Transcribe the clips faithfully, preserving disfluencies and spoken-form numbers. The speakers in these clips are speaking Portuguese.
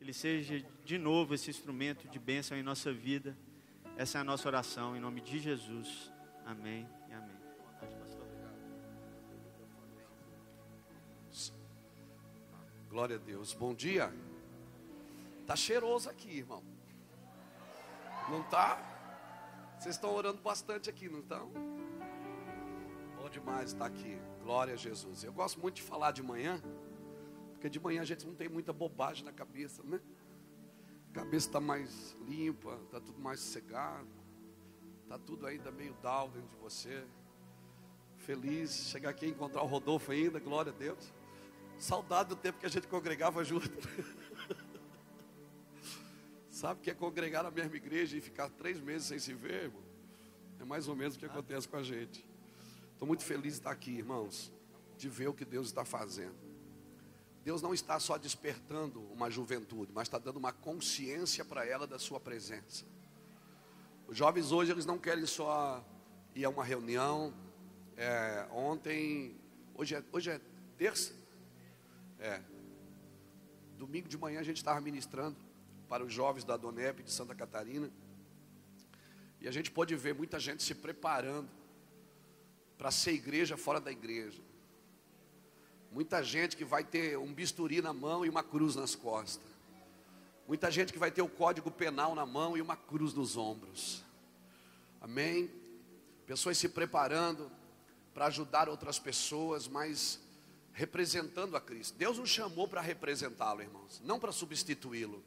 Ele seja de novo esse instrumento de bênção em nossa vida. Essa é a nossa oração, em nome de Jesus. Amém e amém. Glória a Deus. Bom dia. Tá cheiroso aqui, irmão. Não tá? Vocês estão orando bastante aqui, não estão? Bom demais estar aqui. Glória a Jesus. Eu gosto muito de falar de manhã, porque de manhã a gente não tem muita bobagem na cabeça, né? A cabeça está mais limpa, está tudo mais sossegado, está tudo ainda meio down dentro de você. Feliz, chegar aqui e encontrar o Rodolfo ainda, glória a Deus. Saudade do tempo que a gente congregava junto. Sabe o que é congregar na mesma igreja e ficar três meses sem se ver, irmão? É mais ou menos o que acontece com a gente. Estou muito feliz de estar aqui, irmãos, de ver o que Deus está fazendo. Deus não está só despertando uma juventude, mas está dando uma consciência para ela da sua presença. Os jovens hoje, eles não querem só ir a uma reunião. É, ontem, hoje é, hoje é terça? É. Domingo de manhã a gente estava ministrando para os jovens da Donep de Santa Catarina. E a gente pôde ver muita gente se preparando para ser igreja fora da igreja. Muita gente que vai ter um bisturi na mão e uma cruz nas costas. Muita gente que vai ter o código penal na mão e uma cruz nos ombros. Amém? Pessoas se preparando para ajudar outras pessoas, mas representando a Cristo. Deus nos chamou para representá-lo, irmãos, não para substituí-lo.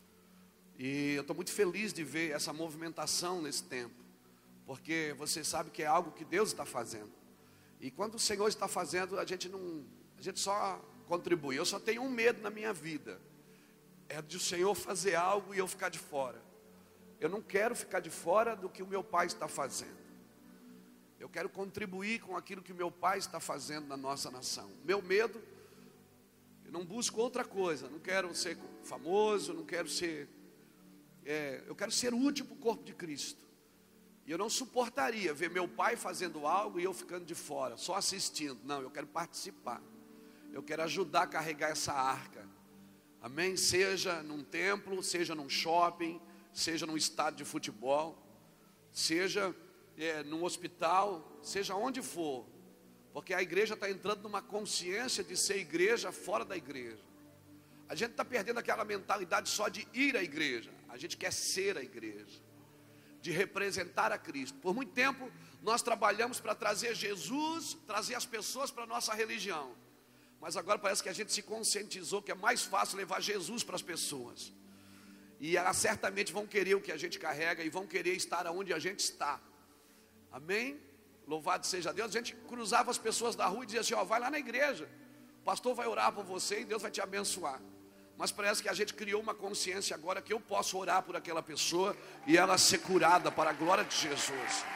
E eu estou muito feliz de ver essa movimentação nesse tempo, porque você sabe que é algo que Deus está fazendo. E quando o Senhor está fazendo, a gente não, a gente só contribui. Eu só tenho um medo na minha vida, é de o Senhor fazer algo e eu ficar de fora. Eu não quero ficar de fora do que o meu Pai está fazendo. Eu quero contribuir com aquilo que o meu Pai está fazendo na nossa nação. Meu medo, eu não busco outra coisa. Não quero ser famoso, não quero ser... É, eu quero ser útil para o corpo de Cristo. E eu não suportaria ver meu pai fazendo algo e eu ficando de fora, só assistindo. Não, eu quero participar. Eu quero ajudar a carregar essa arca. Amém? Seja num templo, seja num shopping, seja num estádio de futebol, seja é, num hospital, seja onde for. Porque a igreja está entrando numa consciência de ser igreja fora da igreja. A gente está perdendo aquela mentalidade só de ir à igreja. A gente quer ser a igreja, de representar a Cristo. Por muito tempo nós trabalhamos para trazer Jesus, trazer as pessoas para a nossa religião. Mas agora parece que a gente se conscientizou que é mais fácil levar Jesus para as pessoas. E elas certamente vão querer o que a gente carrega e vão querer estar onde a gente está. Amém? Louvado seja Deus. A gente cruzava as pessoas da rua e dizia assim, ó, vai lá na igreja. O pastor vai orar por você e Deus vai te abençoar. Mas parece que a gente criou uma consciência agora que eu posso orar por aquela pessoa e ela ser curada para a glória de Jesus.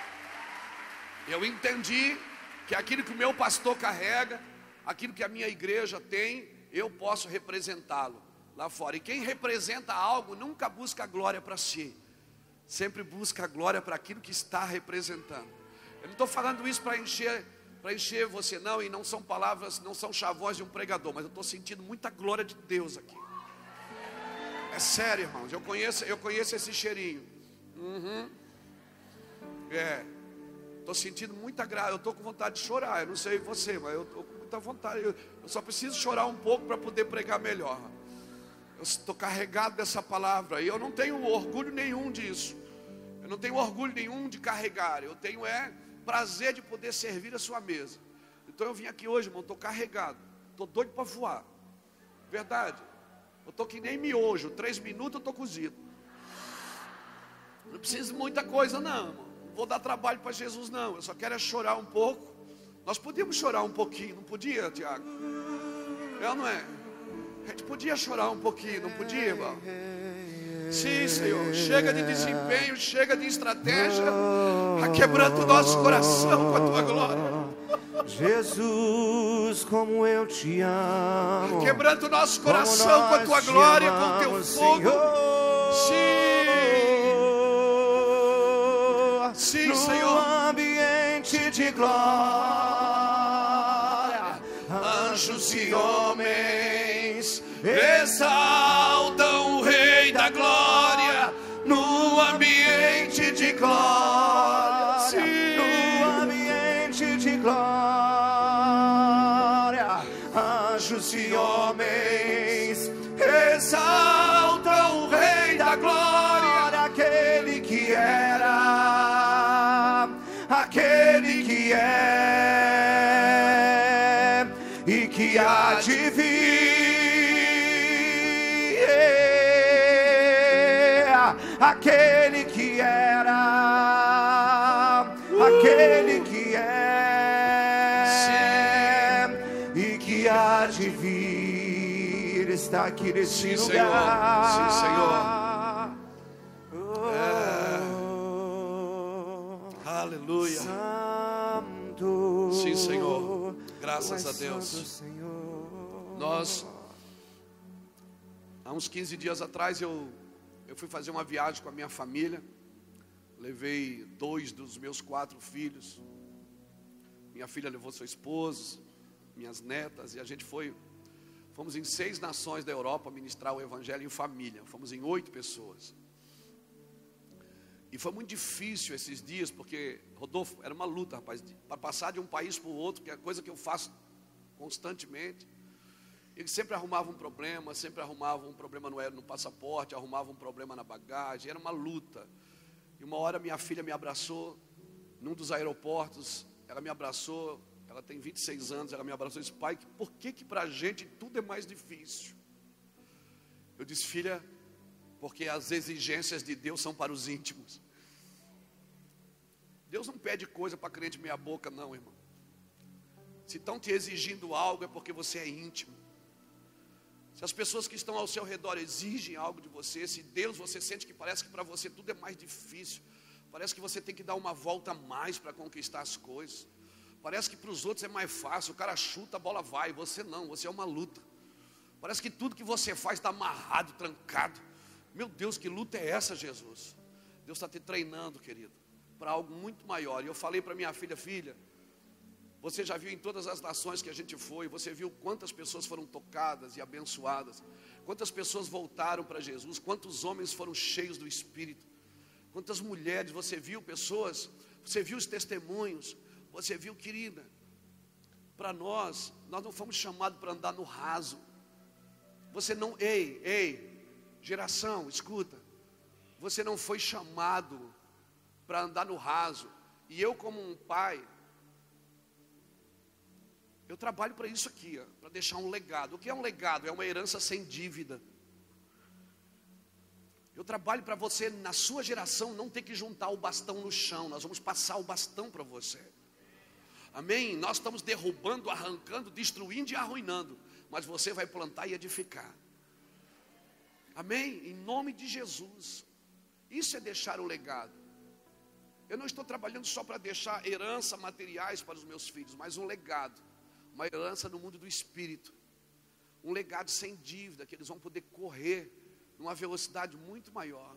Eu entendi que aquilo que o meu pastor carrega, aquilo que a minha igreja tem, eu posso representá-lo lá fora. E quem representa algo nunca busca a glória para si, sempre busca a glória para aquilo que está representando. Eu não estou falando isso para encher, para encher você não, e não são palavras, não são chavões de um pregador, mas eu estou sentindo muita glória de Deus aqui. É sério, irmãos, eu conheço, eu conheço esse cheirinho. Uhum. É, estou sentindo muita graça, eu estou com vontade de chorar, eu não sei você, mas eu estou com muita vontade, eu, eu só preciso chorar um pouco para poder pregar melhor. Eu estou carregado dessa palavra, e eu não tenho orgulho nenhum disso, eu não tenho orgulho nenhum de carregar, eu tenho é prazer de poder servir a sua mesa. Então eu vim aqui hoje, irmão, estou carregado, estou doido para voar, verdade. Eu estou que nem miojo, três minutos eu estou cozido. Não preciso de muita coisa não, irmão. Não vou dar trabalho para Jesus não, eu só quero é chorar um pouco. Nós podíamos chorar um pouquinho, não podia, Tiago? É ou não é? A gente podia chorar um pouquinho, não podia, irmão? Sim, Senhor, chega de desempenho, chega de estratégia, quebrando o nosso coração com a Tua glória. Jesus, como eu te amo, quebrando o nosso coração com a Tua glória, com o Teu fogo. Sim, sim, Senhor. No ambiente de glória, anjos e homens exaltam o Anjos e homens exaltam o Rei da glória, aquele que era, aquele que é e que há de vir, aquele que era, aquele que é e que há de vir, está aqui nesse Sim, lugar. Senhor. Sim, Senhor. Oh, Aleluia. Santo. Sim, Senhor. Graças Tu a és Deus. santo, Senhor. Nós, há uns quinze dias atrás, eu, eu fui fazer uma viagem com a minha família. Levei dois dos meus quatro filhos. Minha filha levou seu esposo, minhas netas, e a gente foi. Fomos em seis nações da Europa ministrar o evangelho em família. Fomos em oito pessoas. E foi muito difícil esses dias, porque, Rodolfo, era uma luta, rapaz, para passar de um país para o outro, que é coisa que eu faço constantemente. Eles sempre arrumavam um problema, sempre arrumavam um problema no, no passaporte, arrumavam um problema na bagagem, era uma luta. E uma hora minha filha me abraçou, num dos aeroportos, ela me abraçou, ela tem vinte e seis anos, ela me abraçou e disse: pai, por que que para a gente tudo é mais difícil? Eu disse: filha, porque as exigências de Deus são para os íntimos. Deus não pede coisa para crente meia boca, não, irmão. Se estão te exigindo algo é porque você é íntimo. Se as pessoas que estão ao seu redor exigem algo de você, se Deus, você sente que parece que para você tudo é mais difícil, parece que você tem que dar uma volta a mais para conquistar as coisas, parece que para os outros é mais fácil, o cara chuta, a bola vai, você não, você é uma luta. Parece que tudo que você faz está amarrado, trancado. Meu Deus, que luta é essa, Jesus? Deus está te treinando, querido, para algo muito maior. E eu falei para minha filha: filha, você já viu em todas as nações que a gente foi, você viu quantas pessoas foram tocadas e abençoadas, quantas pessoas voltaram para Jesus, quantos homens foram cheios do Espírito, quantas mulheres, você viu pessoas, você viu os testemunhos, você viu, querida, para nós, nós não fomos chamados para andar no raso. Você não, ei, ei, geração, escuta, você não foi chamado para andar no raso. E eu, como um pai, eu trabalho para isso aqui, para deixar um legado. O que é um legado? É uma herança sem dívida. Eu trabalho para você, na sua geração, não ter que juntar o bastão no chão. Nós vamos passar o bastão para você. Amém? Nós estamos derrubando, arrancando, destruindo e arruinando. Mas você vai plantar e edificar. Amém? Em nome de Jesus. Isso é deixar um legado. Eu não estou trabalhando só para deixar herança materiais para os meus filhos, mas um legado. Uma herança no mundo do Espírito. Um legado sem dívida, que eles vão poder correr numa velocidade muito maior.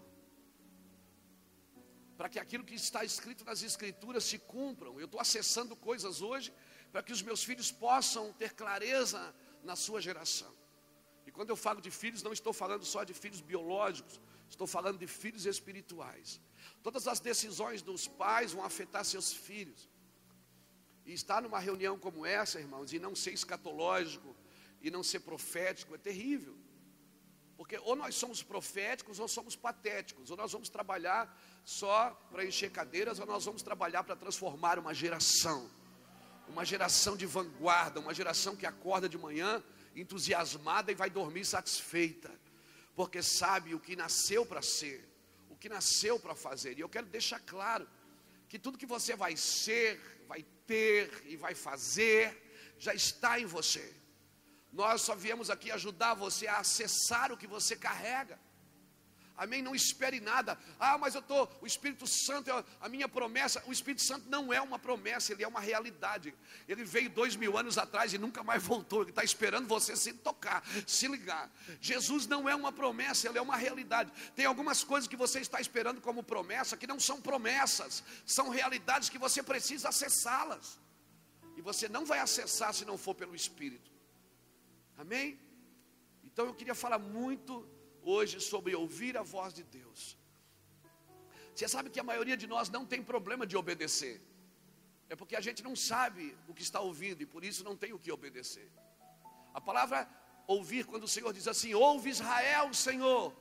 Para que aquilo que está escrito nas Escrituras se cumpram. Eu estou acessando coisas hoje para que os meus filhos possam ter clareza na sua geração. E quando eu falo de filhos, não estou falando só de filhos biológicos, estou falando de filhos espirituais. Todas as decisões dos pais vão afetar seus filhos. E estar numa reunião como essa, irmãos, e não ser escatológico, e não ser profético, é terrível. Porque ou nós somos proféticos, ou somos patéticos. Ou nós vamos trabalhar só para encher cadeiras, ou nós vamos trabalhar para transformar uma geração. Uma geração de vanguarda, uma geração que acorda de manhã entusiasmada e vai dormir satisfeita. Porque sabe o que nasceu para ser, o que nasceu para fazer. E eu quero deixar claro que tudo que você vai ser, vai ter e vai fazer, já está em você. Nós só viemos aqui ajudar você a acessar o que você carrega. Amém? Não espere nada. Ah, mas eu estou, o Espírito Santo é a minha promessa. O Espírito Santo não é uma promessa, ele é uma realidade. Ele veio dois mil anos atrás e nunca mais voltou. Ele está esperando você se tocar, se ligar. Jesus não é uma promessa, ele é uma realidade. Tem algumas coisas que você está esperando como promessa, que não são promessas, são realidades que você precisa acessá-las. E você não vai acessar se não for pelo Espírito. Amém? Então eu queria falar muito hoje sobre ouvir a voz de Deus. Você sabe que a maioria de nós não tem problema de obedecer. é porque a gente não sabe o que está ouvindo e por isso não tem o que obedecer. A palavra ouvir, quando o Senhor diz assim, ouve Israel, Senhor.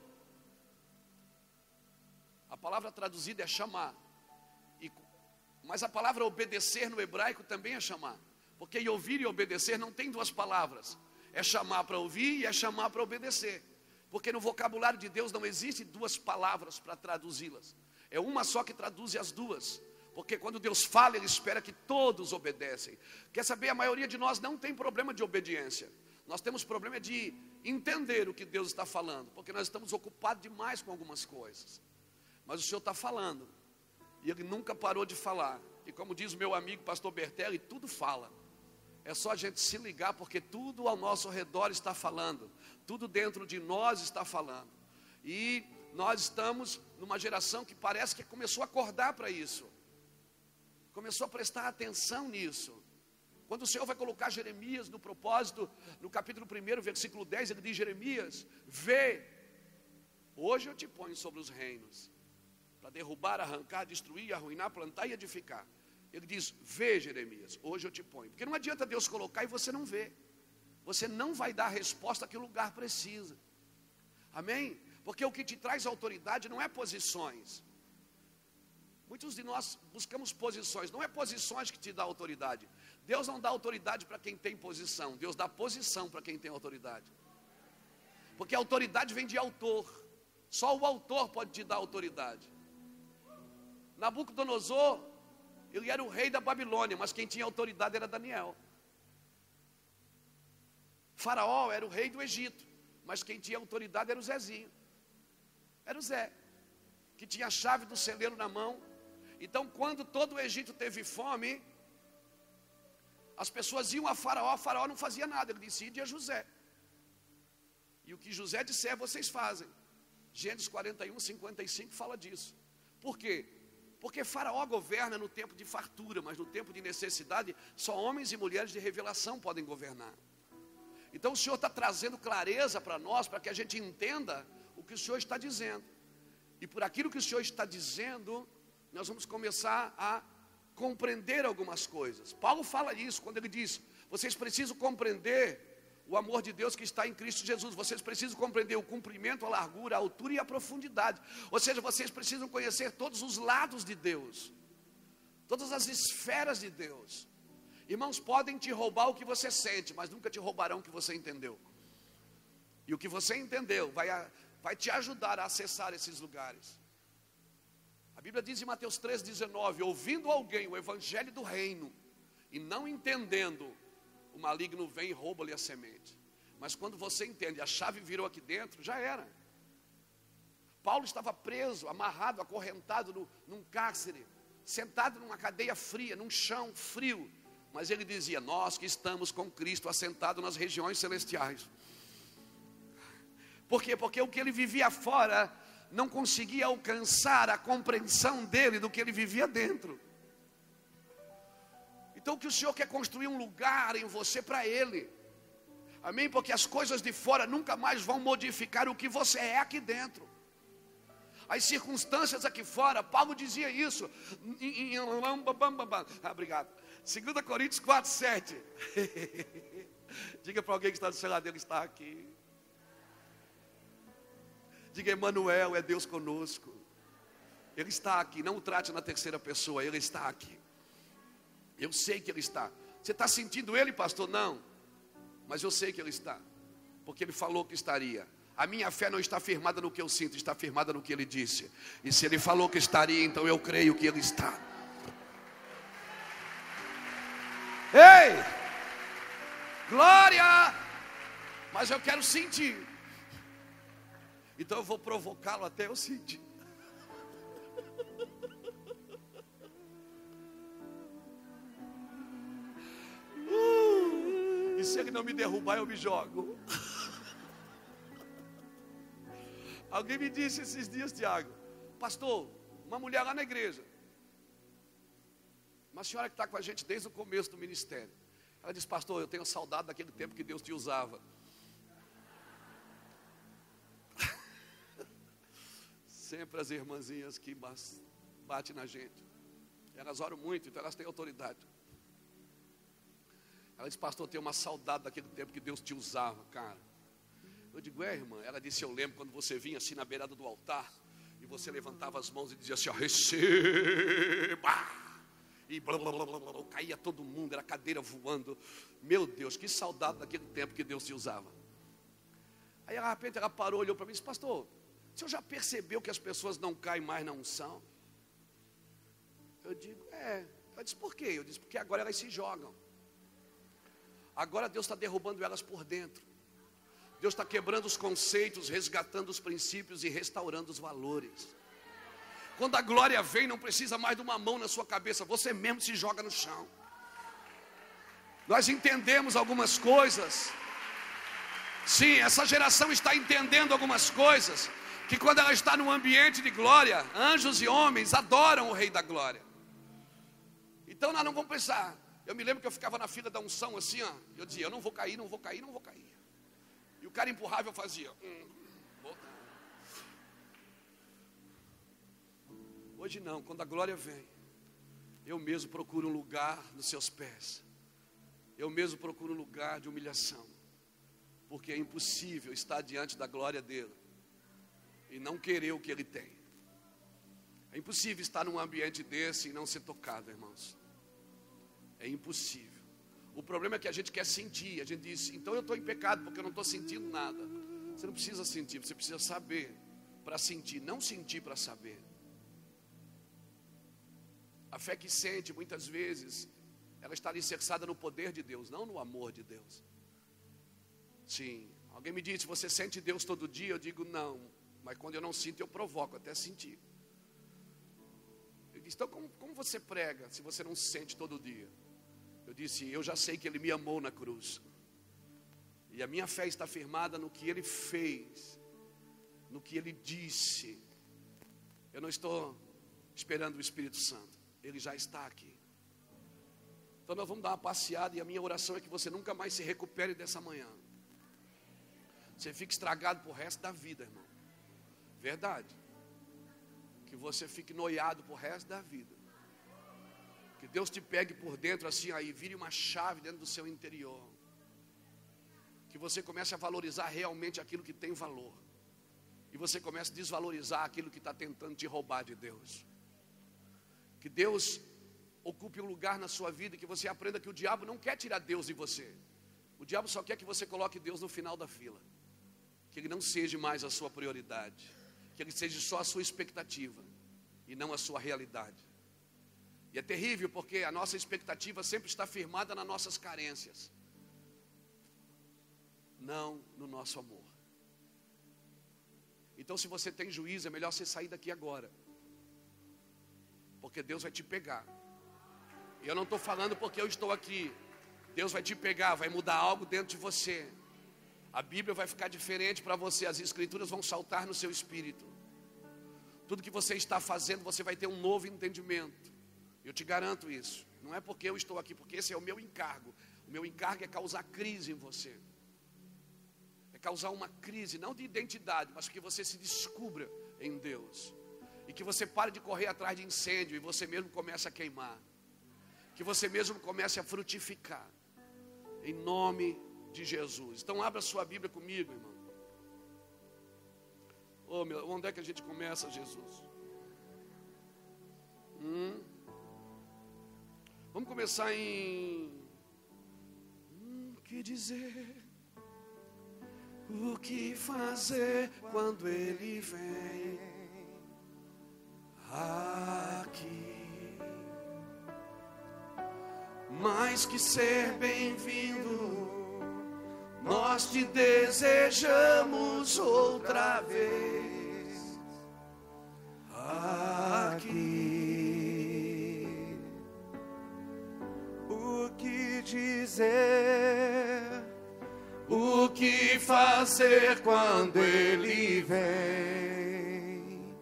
A palavra traduzida é chamar. E, mas a palavra obedecer no hebraico também é chamar. Porque ouvir e obedecer não tem duas palavras. É chamar para ouvir e é chamar para obedecer. Porque no vocabulário de Deus não existe duas palavras para traduzi-las. É uma só que traduz as duas. Porque quando Deus fala, Ele espera que todos obedecem. Quer saber, a maioria de nós não tem problema de obediência. Nós temos problema de entender o que Deus está falando. Porque nós estamos ocupados demais com algumas coisas. Mas o Senhor está falando. E Ele nunca parou de falar. E como diz o meu amigo pastor Bertelli, tudo fala. É só a gente se ligar, porque tudo ao nosso redor está falando. Tudo dentro de nós está falando. E nós estamos numa geração que parece que começou a acordar para isso. Começou a prestar atenção nisso. Quando o Senhor vai colocar Jeremias no propósito, no capítulo primeiro, versículo dez, Ele diz, Jeremias, vê, hoje eu te ponho sobre os reinos, para derrubar, arrancar, destruir, arruinar, plantar e edificar. Ele diz, vê Jeremias, hoje eu te ponho. Porque não adianta Deus colocar e você não vê. Você não vai dar a resposta que o lugar precisa. Amém? Porque o que te traz autoridade não é posições. Muitos de nós buscamos posições. Não é posições que te dá autoridade. Deus não dá autoridade para quem tem posição. Deus dá posição para quem tem autoridade. Porque a autoridade vem de autor. Só o autor pode te dar autoridade. Nabucodonosor, ele era o rei da Babilônia, mas quem tinha autoridade era Daniel. Faraó era o rei do Egito, mas quem tinha autoridade era o Zezinho. Era o Zé, que tinha a chave do celeiro na mão. Então, quando todo o Egito teve fome, as pessoas iam a Faraó, Faraó não fazia nada, ele disse, ide a José. E o que José disser, vocês fazem. Gênesis quarenta e um, cinquenta e cinco fala disso. Por quê? Porque Faraó governa no tempo de fartura, mas no tempo de necessidade, só homens e mulheres de revelação podem governar. Então o Senhor está trazendo clareza para nós, para que a gente entenda o que o Senhor está dizendo. E por aquilo que o Senhor está dizendo, nós vamos começar a compreender algumas coisas. Paulo fala isso quando ele diz, vocês precisam compreender o amor de Deus que está em Cristo Jesus. Vocês precisam compreender o comprimento, a largura, a altura e a profundidade. Ou seja, vocês precisam conhecer todos os lados de Deus. Todas as esferas de Deus. Irmãos, podem te roubar o que você sente, mas nunca te roubarão o que você entendeu. E o que você entendeu vai, vai te ajudar a acessar esses lugares. A Bíblia diz em Mateus três, dezenove, ouvindo alguém o evangelho do reino e não entendendo, o maligno vem e rouba-lhe a semente. Mas quando você entende, a chave virou aqui dentro, já era. Paulo estava preso, amarrado, acorrentado no, num cárcere, sentado numa cadeia fria, num chão frio. Mas ele dizia, nós que estamos com Cristo assentado nas regiões celestiais. Por quê? Porque o que ele vivia fora não conseguia alcançar a compreensão dele do que ele vivia dentro. Então o que o Senhor quer construir um lugar em você para Ele. Amém? Porque as coisas de fora nunca mais vão modificar o que você é aqui dentro. As circunstâncias aqui fora, Paulo dizia isso. Em, em, ah, obrigado. dois Coríntios quatro, sete. Diga para alguém que está do seu lado, ele está aqui. Diga, Emmanuel, é Deus conosco. Ele está aqui, não o trate na terceira pessoa, Ele está aqui. Eu sei que Ele está. Você está sentindo Ele, pastor? Não. Mas eu sei que Ele está. Porque Ele falou que estaria. A minha fé não está firmada no que eu sinto, está firmada no que Ele disse. E se Ele falou que estaria, então eu creio que Ele está. Ei! Glória! Mas eu quero sentir. Então eu vou provocá-lo até eu sentir. Uh, e se ele não me derrubar, eu me jogo. Alguém me disse esses dias, Tiago, pastor, uma mulher lá na igreja, uma senhora que está com a gente desde o começo do ministério. Ela disse, pastor, eu tenho saudade daquele tempo que Deus te usava. Sempre as irmãzinhas que batem na gente. Elas oram muito, então elas têm autoridade. Ela disse, pastor, eu tenho uma saudade daquele tempo que Deus te usava, cara. Eu digo, é, irmã. Ela disse, eu lembro quando você vinha assim na beirada do altar, e você levantava as mãos e dizia assim, ó, receba. E blá, blá, blá, blá, blá, caía todo mundo, era cadeira voando. Meu Deus, que saudade daquele tempo que Deus te usava. Aí de repente ela parou, olhou para mim e disse, pastor, o senhor já percebeu que as pessoas não caem mais na unção? Eu digo, é. Ela disse, por quê? Eu disse, porque agora elas se jogam. Agora Deus está derrubando elas por dentro. Deus está quebrando os conceitos, resgatando os princípios e restaurando os valores. Quando a glória vem, não precisa mais de uma mão na sua cabeça, você mesmo se joga no chão. Nós entendemos algumas coisas. Sim, essa geração está entendendo algumas coisas, que quando ela está num ambiente de glória, anjos e homens adoram o Rei da Glória. Então nós não vamos pensar. Eu me lembro que eu ficava na fila da unção assim, ó. Eu dizia, eu não vou cair, não vou cair, não vou cair. E o cara empurrava e eu fazia. Hum, Hoje não, quando a glória vem, eu mesmo procuro um lugar nos seus pés. Eu mesmo procuro um lugar de humilhação. Porque é impossível estar diante da glória dele e não querer o que ele tem. É impossível estar num ambiente desse e não ser tocado, irmãos. É impossível. O problema é que a gente quer sentir. A gente diz, então eu estou em pecado porque eu não estou sentindo nada. Você não precisa sentir, você precisa saber para sentir, não sentir para saber. A fé que sente, muitas vezes, ela está alicerçada no poder de Deus, não no amor de Deus. Sim, alguém me disse, você sente Deus todo dia? Eu digo, não, mas quando eu não sinto, eu provoco até sentir. Eu disse, então como, como você prega se você não sente todo dia? Eu disse, eu já sei que Ele me amou na cruz. E a minha fé está firmada no que Ele fez, no que Ele disse. Eu não estou esperando o Espírito Santo. Ele já está aqui. Então nós vamos dar uma passeada. E a minha oração é que você nunca mais se recupere dessa manhã. Você fique estragado pro resto da vida, irmão. Verdade. Que você fique noiado pro resto da vida. Que Deus te pegue por dentro assim aí, vire uma chave dentro do seu interior. Que você comece a valorizar realmente aquilo que tem valor. E você comece a desvalorizar aquilo que está tentando te roubar de Deus. Que Deus ocupe um lugar na sua vida, que você aprenda que o diabo não quer tirar Deus de você. O diabo só quer que você coloque Deus no final da fila. Que Ele não seja mais a sua prioridade. Que Ele seja só a sua expectativa e não a sua realidade. E é terrível porque a nossa expectativa sempre está firmada nas nossas carências, não no nosso amor. Então, se você tem juízo, é melhor você sair daqui agora. Porque Deus vai te pegar. E eu não estou falando porque eu estou aqui. Deus vai te pegar, vai mudar algo dentro de você. A Bíblia vai ficar diferente para você. As Escrituras vão saltar no seu espírito. Tudo que você está fazendo, você vai ter um novo entendimento. Eu te garanto isso. Não é porque eu estou aqui, porque esse é o meu encargo. O meu encargo é causar crise em você. É causar uma crise, não de identidade, mas que você se descubra em Deus. E que você pare de correr atrás de incêndio e você mesmo comece a queimar. Que você mesmo comece a frutificar. Em nome de Jesus. Então abra sua Bíblia comigo, irmão. Oh, meu, onde é que a gente começa, Jesus? Hum. Vamos começar em... Hum, o que dizer? O que fazer quando Ele vem aqui? Mais que ser bem-vindo, nós te desejamos outra vez aqui. O que dizer? O que fazer quando Ele vem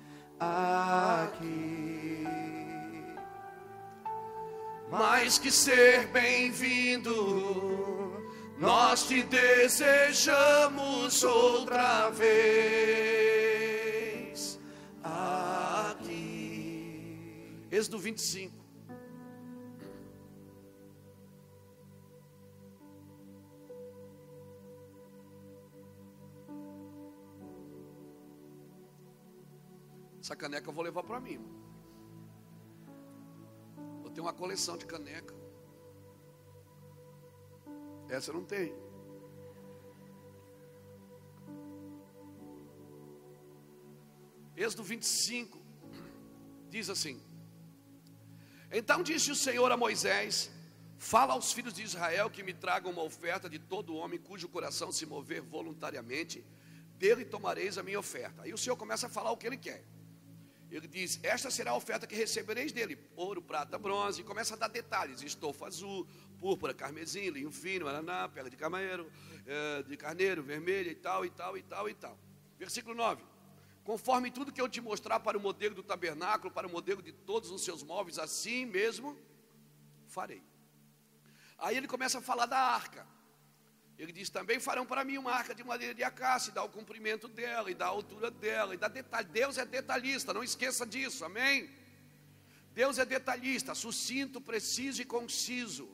aqui? Mais que ser bem-vindo, nós te desejamos outra vez aqui. Êxodo vinte e cinco. Essa caneca eu vou levar para mim. Eu tenho uma coleção de caneca. Essa eu não tenho. Êxodo vinte e cinco diz assim: então disse o Senhor a Moisés: fala aos filhos de Israel que me tragam uma oferta de todo homem cujo coração se mover voluntariamente, dele tomareis a minha oferta. Aí o Senhor começa a falar o que ele quer. Ele diz: esta será a oferta que recebereis dele: ouro, prata, bronze. E começa a dar detalhes: estofa azul, púrpura, carmesim, linho fino, araná, pele de carneiro, de carneiro, vermelha e tal, e tal, e tal, e tal. Versículo nove: conforme tudo que eu te mostrar para o modelo do tabernáculo, para o modelo de todos os seus móveis, assim mesmo farei. Aí ele começa a falar da arca. Ele diz: também farão para mim uma arca de madeira de acácia, e dá o comprimento dela, e dá a altura dela, e dá detalhe. Deus é detalhista, não esqueça disso, amém? Deus é detalhista, sucinto, preciso e conciso,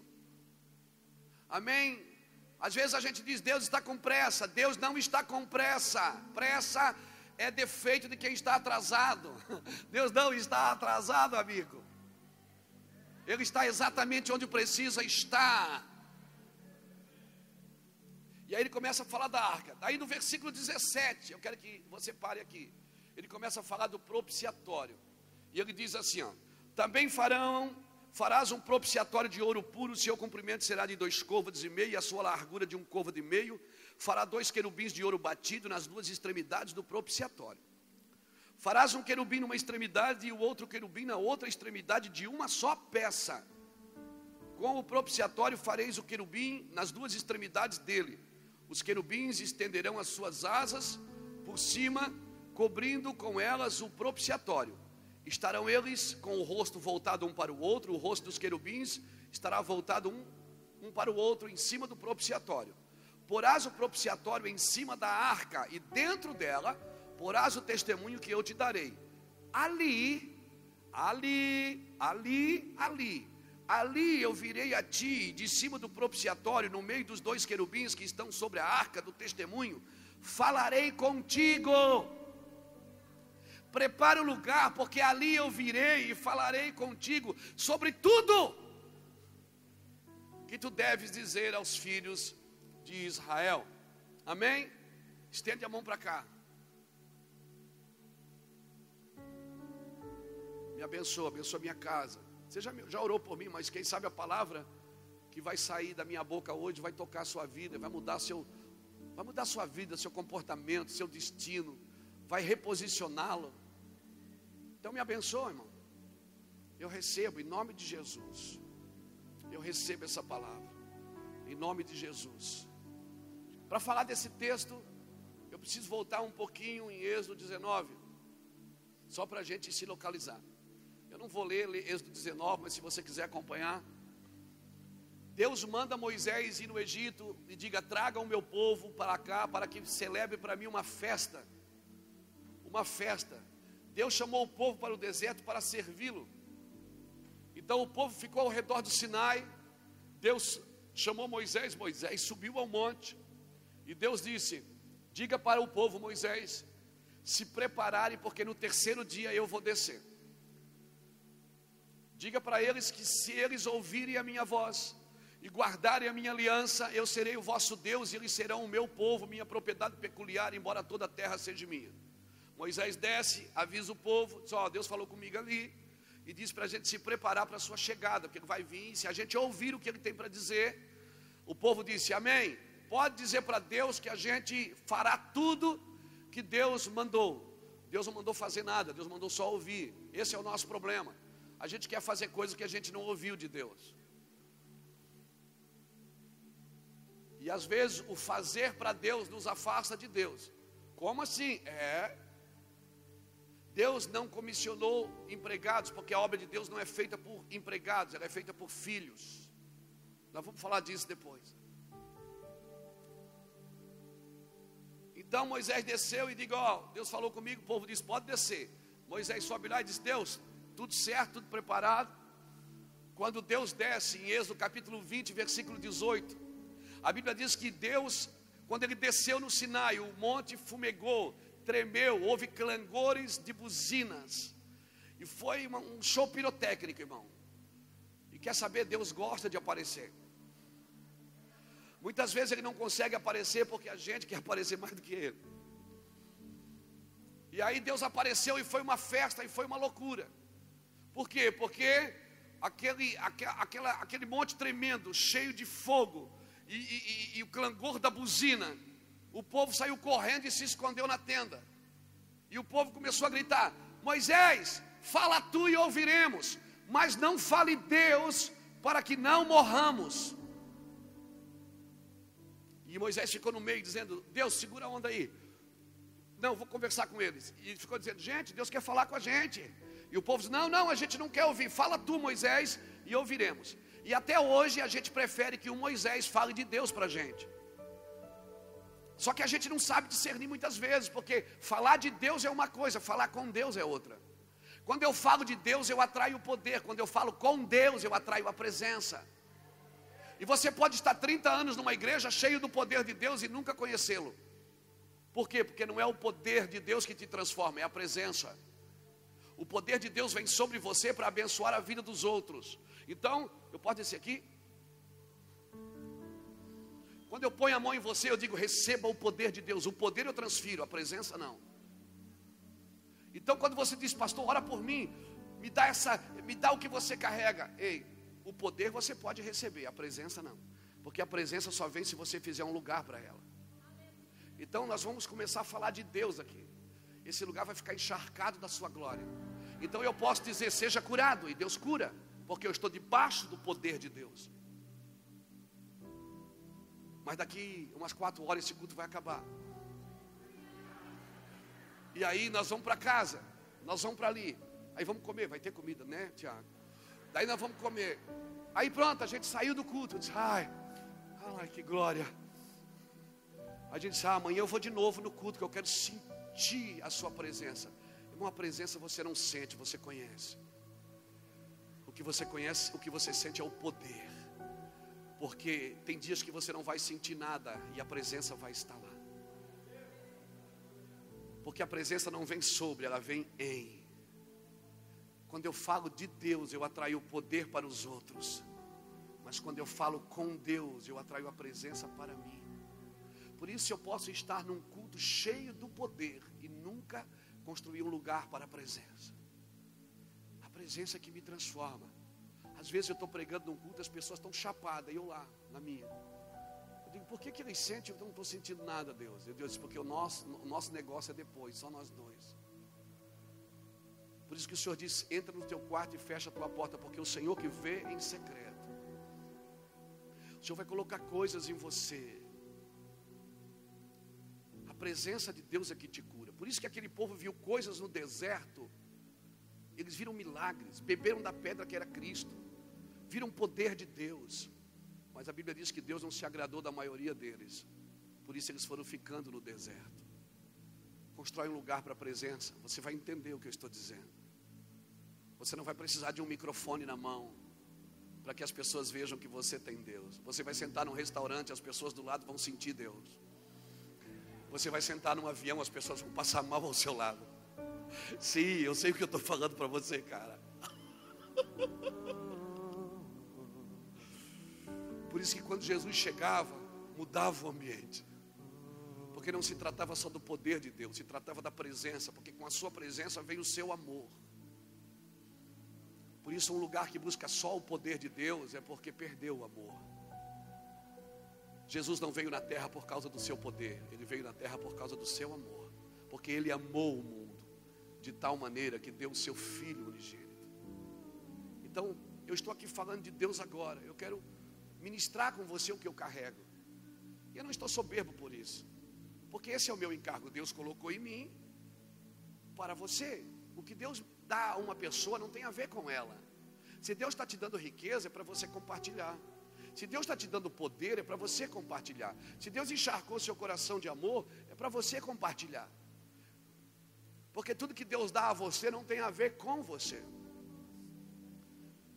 amém? Às vezes a gente diz: Deus está com pressa. Deus não está com pressa. Pressa é defeito de quem está atrasado. Deus não está atrasado, amigo. Ele está exatamente onde precisa estar. E aí ele começa a falar da arca. Daí no versículo dezessete, eu quero que você pare aqui. Ele começa a falar do propiciatório. E ele diz assim, ó: também farão, farás um propiciatório de ouro puro, o seu comprimento será de dois côvados e meio, e a sua largura de um côvado e meio. Fará dois querubins de ouro batido nas duas extremidades do propiciatório. Farás um querubim numa extremidade e o outro querubim na outra extremidade de uma só peça. Com o propiciatório fareis o querubim nas duas extremidades dele. Os querubins estenderão as suas asas por cima, cobrindo com elas o propiciatório. Estarão eles com o rosto voltado um para o outro. O rosto dos querubins estará voltado um, um para o outro em cima do propiciatório. Porás o propiciatório em cima da arca, e dentro dela porás o testemunho que eu te darei. Ali, ali, ali, ali Ali eu virei a ti, de cima do propiciatório, no meio dos dois querubins que estão sobre a arca do testemunho, falarei contigo. Prepara o lugar, porque ali eu virei e falarei contigo sobre tudo que tu deves dizer aos filhos de Israel. Amém? Estende a mão para cá. Me abençoa, abençoa minha casa. Você já, já orou por mim, mas quem sabe a palavra que vai sair da minha boca hoje vai tocar a sua vida, vai mudar seu, vai mudar a sua vida, seu comportamento, seu destino, vai reposicioná-lo. Então me abençoa, irmão. Eu recebo em nome de Jesus. Eu recebo essa palavra em nome de Jesus. Para falar desse texto, eu preciso voltar um pouquinho em Êxodo dezenove, só para a gente se localizar. Eu não vou ler Êxodo dezenove, mas se você quiser acompanhar. Deus manda Moisés ir no Egito e diga: traga o meu povo para cá, para que celebre para mim uma festa. Uma festa. Deus chamou o povo para o deserto para servi-lo. Então o povo ficou ao redor do Sinai. Deus chamou Moisés, Moisés subiu ao monte. E Deus disse: diga para o povo, Moisés, se prepararem, porque no terceiro dia eu vou descer. Diga para eles que se eles ouvirem a minha voz e guardarem a minha aliança, eu serei o vosso Deus e eles serão o meu povo, minha propriedade peculiar, embora toda a terra seja minha. Moisés desce, avisa o povo, diz: ó, Deus falou comigo ali, e diz para a gente se preparar para a sua chegada, porque ele vai vir. Se a gente ouvir o que ele tem para dizer, o povo disse: amém. Pode dizer para Deus que a gente fará tudo que Deus mandou. Deus não mandou fazer nada, Deus mandou só ouvir. Esse é o nosso problema. A gente quer fazer coisas que a gente não ouviu de Deus. E às vezes o fazer para Deus nos afasta de Deus. Como assim? É. Deus não comissionou empregados, porque a obra de Deus não é feita por empregados, ela é feita por filhos. Nós vamos falar disso depois. Então Moisés desceu e digo: ó, Deus falou comigo, o povo disse: pode descer. Moisés sobe lá e diz: Deus, tudo certo, tudo preparado. Quando Deus desce em Êxodo capítulo vinte, versículo dezoito, a Bíblia diz que Deus, quando ele desceu no Sinai, o monte fumegou, tremeu, houve clangores de buzinas, e foi uma, um show pirotécnico, irmão. E quer saber, Deus gosta de aparecer. Muitas vezes ele não consegue aparecer porque a gente quer aparecer mais do que ele. E aí Deus apareceu e foi uma festa e foi uma loucura. Por quê? Porque aquele, aquela, aquele monte tremendo, cheio de fogo, e, e, e o clangor da buzina, o povo saiu correndo e se escondeu na tenda. E o povo começou a gritar: Moisés, fala tu e ouviremos, mas não fale Deus, para que não morramos. E Moisés ficou no meio dizendo: Deus, segura a onda aí. Não, vou conversar com eles. E ficou dizendo: gente, Deus quer falar com a gente. E o povo disse: não, não, a gente não quer ouvir. Fala tu, Moisés, e ouviremos. E até hoje a gente prefere que o Moisés fale de Deus para a gente. Só que a gente não sabe discernir muitas vezes, porque falar de Deus é uma coisa, falar com Deus é outra. Quando eu falo de Deus, eu atraio o poder. Quando eu falo com Deus, eu atraio a presença. E você pode estar trinta anos numa igreja cheio do poder de Deus e nunca conhecê-lo. Por quê? Porque não é o poder de Deus que te transforma, é a presença. O poder de Deus vem sobre você para abençoar a vida dos outros. Então, eu posso dizer aqui, quando eu ponho a mão em você, eu digo: receba o poder de Deus. O poder eu transfiro, a presença não. Então, quando você diz: pastor, ora por mim, me dá essa, me dá o que você carrega. Ei, o poder você pode receber, a presença não. Porque a presença só vem se você fizer um lugar para ela. Então nós vamos começar a falar de Deus aqui. Esse lugar vai ficar encharcado da sua glória. Então eu posso dizer: seja curado, e Deus cura, porque eu estou debaixo do poder de Deus. Mas daqui umas quatro horas esse culto vai acabar. E aí nós vamos para casa, nós vamos para ali. Aí vamos comer, vai ter comida, né, Tiago? Daí nós vamos comer. Aí pronto, a gente saiu do culto. Eu disse: ai, ai, que glória. A gente disse: ah, amanhã eu vou de novo no culto, que eu quero sentir a sua presença. Uma presença você não sente, você conhece. O que você conhece, o que você sente é o poder. Porque tem dias que você não vai sentir nada e a presença vai estar lá. Porque a presença não vem sobre, ela vem em. Quando eu falo de Deus, eu atraio o poder para os outros. Mas quando eu falo com Deus, eu atraio a presença para mim. Por isso eu posso estar num culto cheio do poder e nunca construir um lugar para a presença. A presença que me transforma. Às vezes eu estou pregando num culto, as pessoas estão chapadas, e eu lá, na minha. Eu digo: por que, que eles sentem? Eu não estou sentindo nada, Deus. Eu disse: porque o nosso, o nosso negócio é depois, só nós dois. Por isso que o Senhor diz: entra no teu quarto e fecha a tua porta, porque o Senhor que vê em secreto. O Senhor vai colocar coisas em você. A presença de Deus é que te cura. Por isso que aquele povo viu coisas no deserto. Eles viram milagres, beberam da pedra que era Cristo, viram o poder de Deus. Mas a Bíblia diz que Deus não se agradou da maioria deles. Por isso eles foram ficando no deserto. Constrói um lugar para a presença. Você vai entender o que eu estou dizendo. Você não vai precisar de um microfone na mão para que as pessoas vejam que você tem Deus. Você vai sentar num restaurante, as pessoas do lado vão sentir Deus. Você vai sentar num avião, as pessoas vão passar mal ao seu lado. Sim, eu sei o que eu estou falando para você, cara. Por isso que quando Jesus chegava, mudava o ambiente. Porque não se tratava só do poder de Deus, se tratava da presença. Porque com a sua presença veio o seu amor. Por isso um lugar que busca só o poder de Deus é porque perdeu o amor. Jesus não veio na terra por causa do seu poder, Ele veio na terra por causa do seu amor. Porque Ele amou o mundo de tal maneira que deu o seu Filho unigênito. Então, eu estou aqui falando de Deus agora. Eu quero ministrar com você o que eu carrego. E eu não estou soberbo por isso. Porque esse é o meu encargo. Deus colocou em mim para você. O que Deus dá a uma pessoa não tem a ver com ela. Se Deus está te dando riqueza, é para você compartilhar. Se Deus está te dando poder, é para você compartilhar. Se Deus encharcou seu coração de amor, é para você compartilhar. Porque tudo que Deus dá a você não tem a ver com você.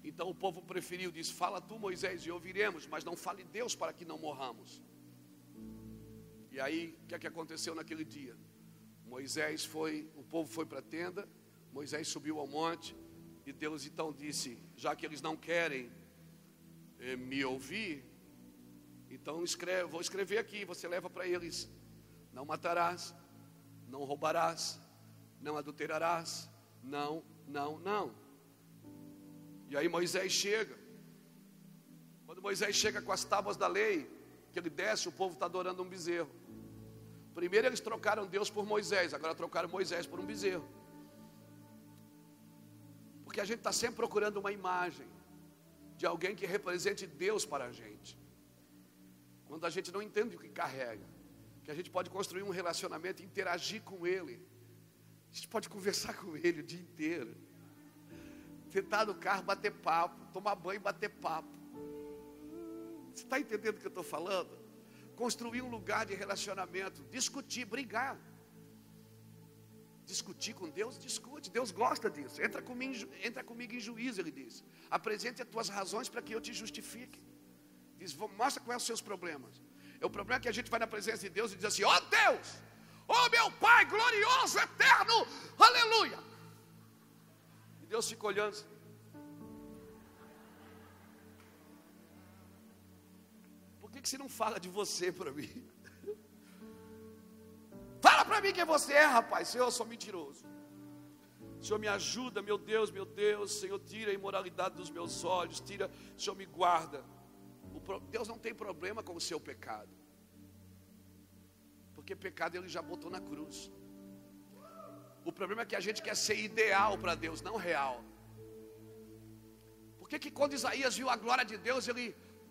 Então o povo preferiu, disse: fala tu, Moisés, e ouviremos, mas não fale Deus para que não morramos. E aí, o que é que aconteceu naquele dia? Moisés foi, o povo foi para a tenda, Moisés subiu ao monte, e Deus então disse: já que eles não querem eh, me ouvir, então escreve, vou escrever aqui, você leva para eles: não matarás, não roubarás, não adulterarás, não, não, não. E aí Moisés chega. Quando Moisés chega com as tábuas da lei, que ele desce, o povo está adorando um bezerro. Primeiro eles trocaram Deus por Moisés, agora trocaram Moisés por um bezerro. Porque a gente está sempre procurando uma imagem de alguém que represente Deus para a gente. Quando a gente não entende o que carrega, que a gente pode construir um relacionamento, interagir com Ele. A gente pode conversar com Ele o dia inteiro. Sentar no carro, bater papo, tomar banho e bater papo. Você está entendendo o que eu estou falando? Construir um lugar de relacionamento, discutir, brigar. Discutir com Deus, discute. Deus gosta disso. Entra comigo, entra comigo em juízo, Ele diz. Apresente as tuas razões para que eu te justifique. Diz, mostra quais são os seus problemas. O problema é que a gente vai na presença de Deus e diz assim: ó Deus, ó meu Pai glorioso, eterno, aleluia. E Deus fica olhando assim. Por que que você não fala de você para mim? Fala para mim quem você é, rapaz. Senhor, eu sou mentiroso. Senhor, me ajuda, meu Deus, meu Deus. Senhor, tira a imoralidade dos meus olhos. Tira, Senhor, me guarda. O pro... Deus não tem problema com o seu pecado. Porque pecado Ele já botou na cruz. O problema é que a gente quer ser ideal para Deus, não real. Por que que quando Isaías viu a glória de Deus, ele...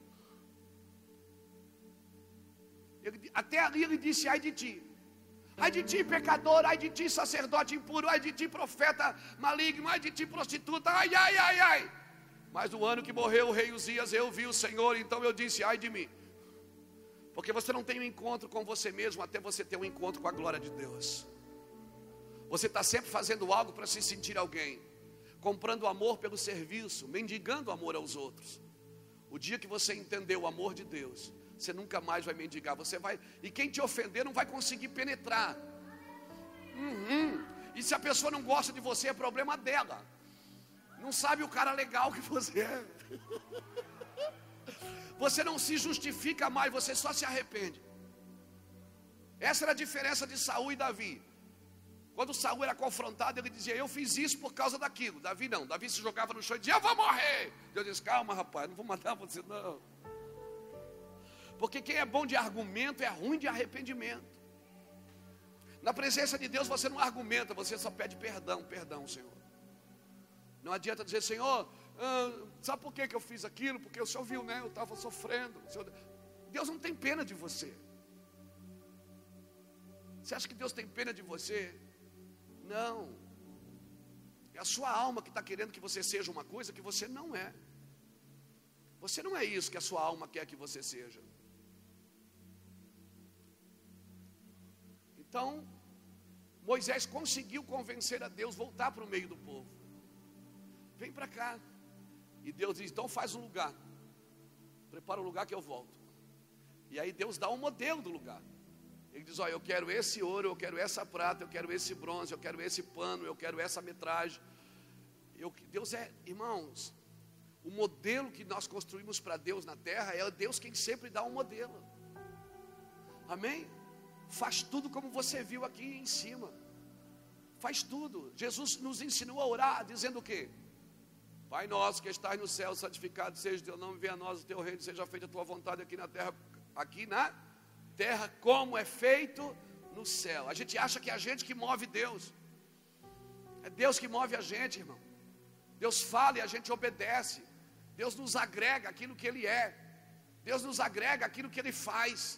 ele até ali ele disse: ai de ti. Ai de ti, pecador, ai de ti, sacerdote impuro, ai de ti, profeta maligno, ai de ti, prostituta, ai, ai, ai, ai. Mas no ano que morreu o rei Uzias, eu vi o Senhor, então eu disse: ai de mim. Porque você não tem um encontro com você mesmo até você ter um encontro com a glória de Deus. Você está sempre fazendo algo para se sentir alguém, comprando amor pelo serviço, mendigando amor aos outros. O dia que você entender o amor de Deus, você nunca mais vai mendigar. Você vai, e quem te ofender não vai conseguir penetrar. Uhum. E se a pessoa não gosta de você, é problema dela. Não sabe o cara legal que você é. Você não se justifica mais, você só se arrepende. Essa era a diferença de Saul e Davi. Quando Saul era confrontado, ele dizia: eu fiz isso por causa daquilo. Davi não, Davi se jogava no chão e dizia: eu vou morrer. Deus disse: calma, rapaz, não vou matar você não. Porque quem é bom de argumento é ruim de arrependimento. Na presença de Deus você não argumenta, você só pede perdão, perdão, Senhor. Não adianta dizer: Senhor, ah, sabe por que que eu fiz aquilo? Porque o Senhor viu, né? Eu estava sofrendo. Senhor... Deus não tem pena de você. Você acha que Deus tem pena de você? Não. É a sua alma que está querendo que você seja uma coisa que você não é. Você não é isso que a sua alma quer que você seja. Então, Moisés conseguiu convencer a Deus voltar para o meio do povo. Vem para cá. E Deus diz: então faz um lugar. Prepara um lugar que eu volto. E aí Deus dá um modelo do lugar. Ele diz: olha, eu quero esse ouro, eu quero essa prata, eu quero esse bronze, eu quero esse pano, eu quero essa metragem. Eu, Deus é, irmãos, o modelo que nós construímos para Deus na terra é Deus quem sempre dá um modelo. Amém? Faz tudo como você viu aqui em cima. Faz tudo. Jesus nos ensinou a orar dizendo o quê? Pai nosso que estás no céu, santificado seja o teu nome, venha a nós o teu reino, seja feita a tua vontade aqui na terra, aqui na terra como é feito no céu. A gente acha que é a gente que move Deus. É Deus que move a gente, irmão. Deus fala e a gente obedece. Deus nos agrega aquilo que Ele é. Deus nos agrega aquilo que Ele faz.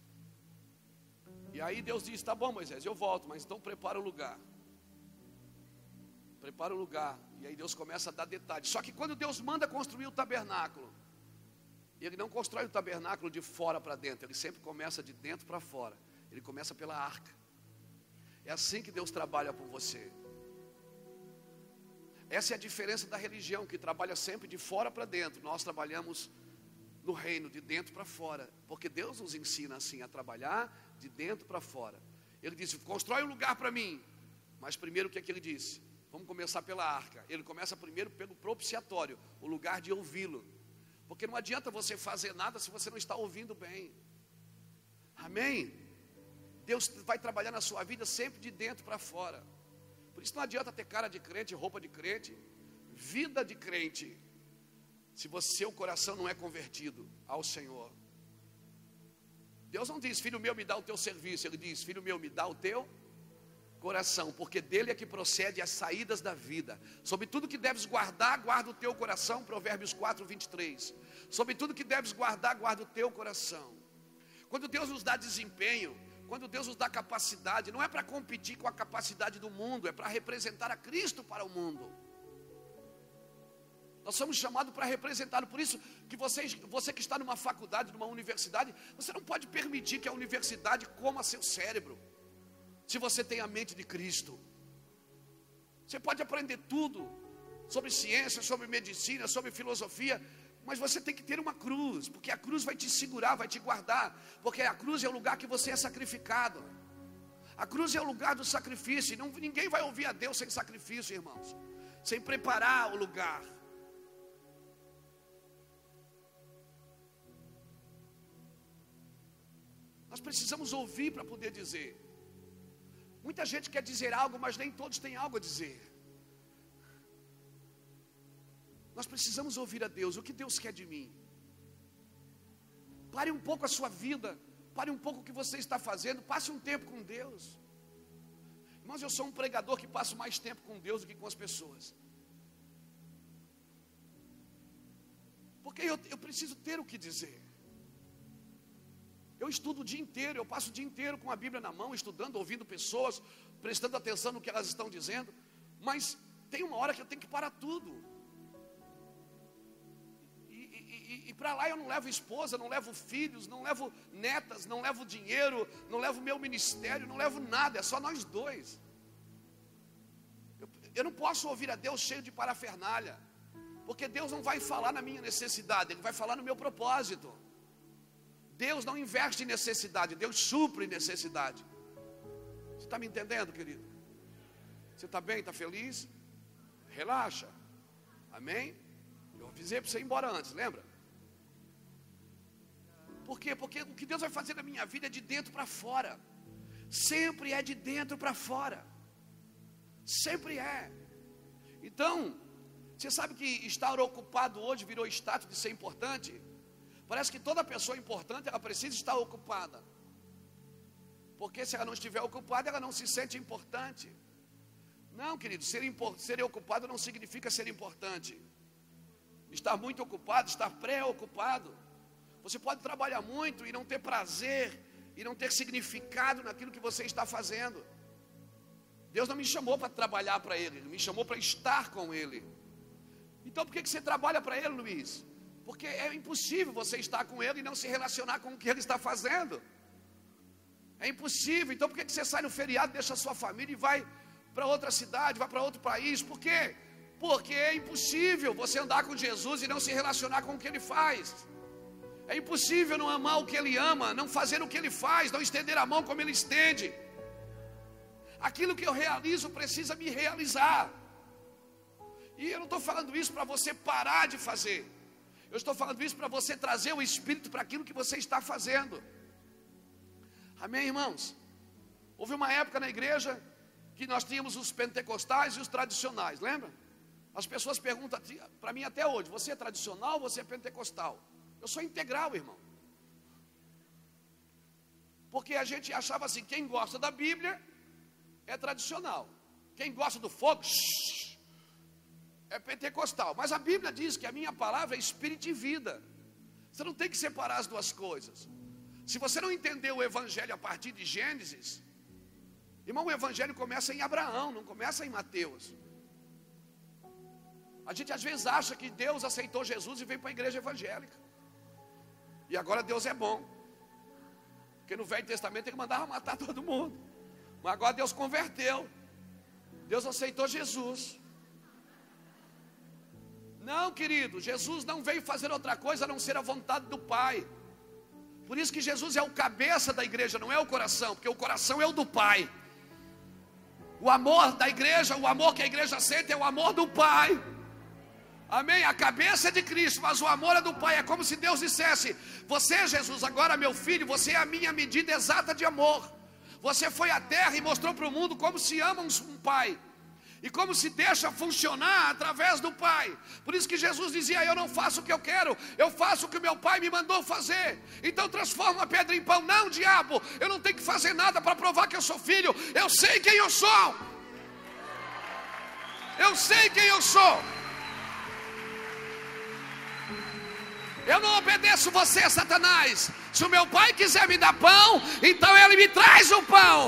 E aí Deus diz: tá bom, Moisés, eu volto, mas então prepara o lugar. Prepara o lugar. E aí Deus começa a dar detalhes. Só que quando Deus manda construir o tabernáculo, Ele não constrói o tabernáculo de fora para dentro. Ele sempre começa de dentro para fora. Ele começa pela arca. É assim que Deus trabalha com você. Essa é a diferença da religião, que trabalha sempre de fora para dentro. Nós trabalhamos no reino, de dentro para fora, porque Deus nos ensina assim a trabalhar de dentro para fora. Ele disse, constrói um lugar para mim. Mas primeiro o que é que ele disse? Vamos começar pela arca. Ele começa primeiro pelo propiciatório, o lugar de ouvi-lo. Porque não adianta você fazer nada se você não está ouvindo bem. Amém? Deus vai trabalhar na sua vida sempre de dentro para fora. Por isso não adianta ter cara de crente, roupa de crente, vida de crente, se você, seu coração não é convertido ao Senhor. Deus não diz, filho meu, me dá o teu serviço. Ele diz, filho meu, me dá o teu coração, porque dele é que procede as saídas da vida. Sobre tudo que deves guardar, guarda o teu coração, Provérbios quatro, vinte e três. Sobre tudo que deves guardar, guarda o teu coração. Quando Deus nos dá desempenho, quando Deus nos dá capacidade, não é para competir com a capacidade do mundo, é para representar a Cristo para o mundo. Nós somos chamados para representar. Por isso que você, você que está numa faculdade, numa universidade, você não pode permitir que a universidade coma seu cérebro. Se você tem a mente de Cristo, você pode aprender tudo sobre ciência, sobre medicina, sobre filosofia, mas você tem que ter uma cruz, porque a cruz vai te segurar, vai te guardar, porque a cruz é o lugar que você é sacrificado. A cruz é o lugar do sacrifício, e não, ninguém vai ouvir a Deus sem sacrifício, irmãos, sem preparar o lugar. Nós precisamos ouvir para poder dizer. Muita gente quer dizer algo, mas nem todos têm algo a dizer. Nós precisamos ouvir a Deus. O que Deus quer de mim? Pare um pouco a sua vida. Pare um pouco o que você está fazendo. Passe um tempo com Deus. Irmãos, eu sou um pregador que passo mais tempo com Deus do que com as pessoas. Porque eu, eu preciso ter o que dizer. Eu estudo o dia inteiro, eu passo o dia inteiro com a Bíblia na mão, estudando, ouvindo pessoas, prestando atenção no que elas estão dizendo. Mas tem uma hora que eu tenho que parar tudo. E, e, e, e para lá eu não levo esposa, não levo filhos, não levo netas, não levo dinheiro, não levo meu ministério, não levo nada, é só nós dois. Eu, eu não posso ouvir a Deus cheio de parafernália, porque Deus não vai falar na minha necessidade, Ele vai falar no meu propósito. Deus não investe em necessidade, Deus supre necessidade. Você está me entendendo, querido? Você está bem, está feliz? Relaxa. Amém? Eu avisei para você ir embora antes, lembra? Por quê? Porque o que Deus vai fazer na minha vida é de dentro para fora. Sempre é de dentro para fora. Sempre é. Então, você sabe que estar ocupado hoje virou status de ser importante? Parece que toda pessoa importante, ela precisa estar ocupada. Porque se ela não estiver ocupada, ela não se sente importante. Não, querido, ser, ser ocupado não significa ser importante. Estar muito ocupado, estar pré-ocupado. Você pode trabalhar muito e não ter prazer, e não ter significado naquilo que você está fazendo. Deus não me chamou para trabalhar para Ele, Ele me chamou para estar com Ele. Então por que você trabalha para Ele, Luiz? Porque é impossível você estar com Ele e não se relacionar com o que Ele está fazendo. É impossível. Então por que você sai no feriado, deixa a sua família e vai para outra cidade, vai para outro país? Por quê? Porque é impossível você andar com Jesus e não se relacionar com o que Ele faz. É impossível não amar o que Ele ama, não fazer o que Ele faz, não estender a mão como Ele estende. Aquilo que eu realizo precisa me realizar. E eu não estou falando isso para você parar de fazer. Eu estou falando isso para você trazer o Espírito para aquilo que você está fazendo. Amém, irmãos? Houve uma época na igreja que nós tínhamos os pentecostais e os tradicionais, lembra? As pessoas perguntam para mim até hoje, você é tradicional ou você é pentecostal? Eu sou integral, irmão. Porque a gente achava assim, quem gosta da Bíblia é tradicional. Quem gosta do fogo, shh, é pentecostal. Mas a Bíblia diz que a minha palavra é espírito e vida. Você não tem que separar as duas coisas. Se você não entender o Evangelho a partir de Gênesis, irmão, o Evangelho começa em Abraão, não começa em Mateus. A gente às vezes acha que Deus aceitou Jesus e veio para a igreja evangélica. E agora Deus é bom. Porque no Velho Testamento Ele mandava matar todo mundo. Mas agora Deus converteu. Deus aceitou Jesus. Não, querido, Jesus não veio fazer outra coisa a não ser a vontade do Pai. Por isso que Jesus é o cabeça da igreja, não é o coração, porque o coração é o do Pai. O amor da igreja, o amor que a igreja sente é o amor do Pai. Amém? A cabeça é de Cristo, mas o amor é do Pai. É como se Deus dissesse: você, Jesus, agora meu filho, você é a minha medida exata de amor. Você foi à terra e mostrou para o mundo como se ama um pai, e como se deixa funcionar através do Pai. Por isso que Jesus dizia: eu não faço o que eu quero, eu faço o que o meu Pai me mandou fazer. Então transforma a pedra em pão. Não, diabo, eu não tenho que fazer nada para provar que eu sou filho. Eu sei quem eu sou. Eu sei quem eu sou. Eu não obedeço você, Satanás. Se o meu pai quiser me dar pão, então ele me traz o pão.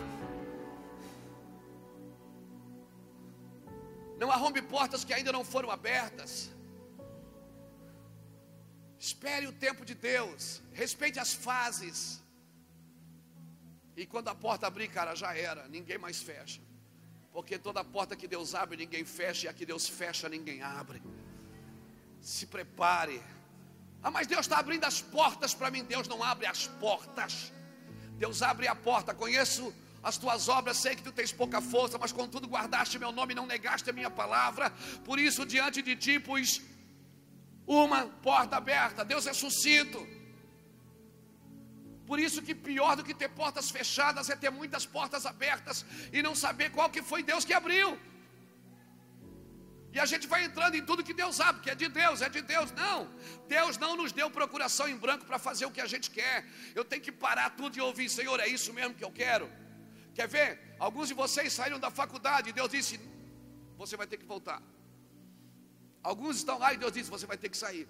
Não arrombe portas que ainda não foram abertas. Espere o tempo de Deus. Respeite as fases. E quando a porta abrir, cara, já era. Ninguém mais fecha. Porque toda porta que Deus abre, ninguém fecha. E a que Deus fecha, ninguém abre. Se prepare. Ah, mas Deus está abrindo as portas para mim. Deus não abre as portas. Deus abre a porta. Conheço as tuas obras, sei que tu tens pouca força, mas contudo guardaste meu nome e não negaste a minha palavra. Por isso diante de ti pus uma porta aberta. Deus é sucinto. Por isso que pior do que ter portas fechadas é ter muitas portas abertas e não saber qual que foi Deus que abriu. E a gente vai entrando em tudo que Deus abre, que é de Deus, é de Deus. Não, Deus não nos deu procuração em branco para fazer o que a gente quer. Eu tenho que parar tudo e ouvir: Senhor, é isso mesmo que eu quero? Quer ver? Alguns de vocês saíram da faculdade e Deus disse: você vai ter que voltar. Alguns estão lá e Deus disse: você vai ter que sair.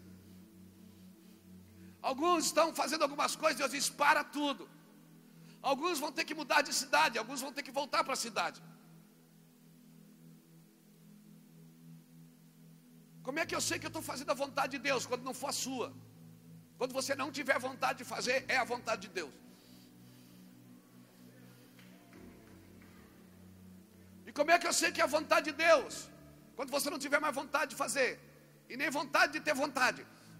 Alguns estão fazendo algumas coisas e Deus disse: para tudo. Alguns vão ter que mudar de cidade, alguns vão ter que voltar para a cidade. Como é que eu sei que eu estou fazendo a vontade de Deus quando não for a sua? Quando você não tiver vontade de fazer, é a vontade de Deus. E como é que eu sei que é a vontade de Deus? Quando você não tiver mais vontade de fazer, e nem vontade de ter vontade.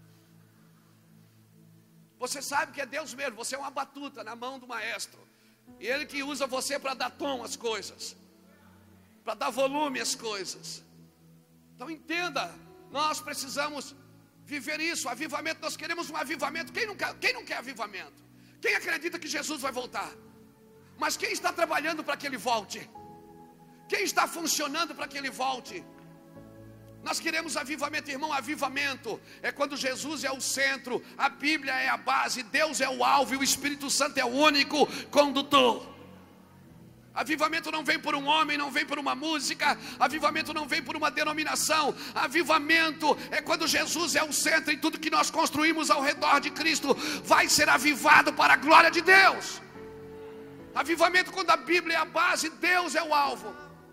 Você sabe que é Deus mesmo, você é uma batuta na mão do maestro. E Ele que usa você para dar tom às coisas, para dar volume às coisas. Então entenda, nós precisamos viver isso, avivamento. Nós queremos um avivamento. Quem não quer, quem não quer avivamento? Quem acredita que Jesus vai voltar? Mas quem está trabalhando para que Ele volte? Quem está funcionando para que Ele volte? Nós queremos avivamento, irmão. Avivamento é quando Jesus é o centro, a Bíblia é a base, Deus é o alvo e o Espírito Santo é o único condutor. Avivamento não vem por um homem, não vem por uma música. Avivamento não vem por uma denominação. Avivamento é quando Jesus é o centro e tudo que nós construímos ao redor de Cristo vai ser avivado para a glória de Deus. Avivamento quando a Bíblia é a base, Deus é o alvo.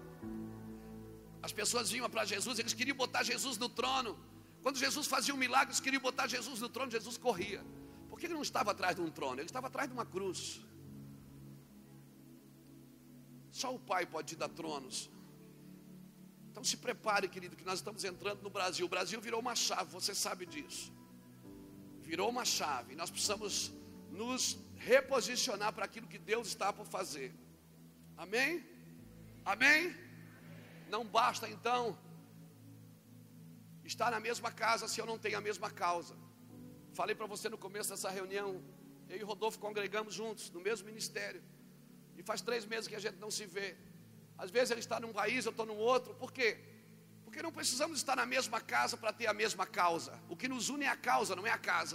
As pessoas vinham para Jesus, eles queriam botar Jesus no trono. Quando Jesus fazia um milagre, eles queriam botar Jesus no trono, Jesus corria. Por que ele não estava atrás de um trono? Ele estava atrás de uma cruz. Só o Pai pode te dar tronos. Então se prepare, querido, que nós estamos entrando no Brasil. O Brasil virou uma chave, você sabe disso. Virou uma chave. Nós precisamos nos reposicionar para aquilo que Deus está por fazer. Amém? Amém? Não basta então estar na mesma casa se eu não tenho a mesma causa. Falei para você no começo dessa reunião, eu e Rodolfo congregamos juntos, no mesmo ministério. E faz três meses que a gente não se vê. Às vezes ele está num país, eu estou num outro. Por quê? Porque não precisamos estar na mesma casa para ter a mesma causa. O que nos une é a causa, não é a casa.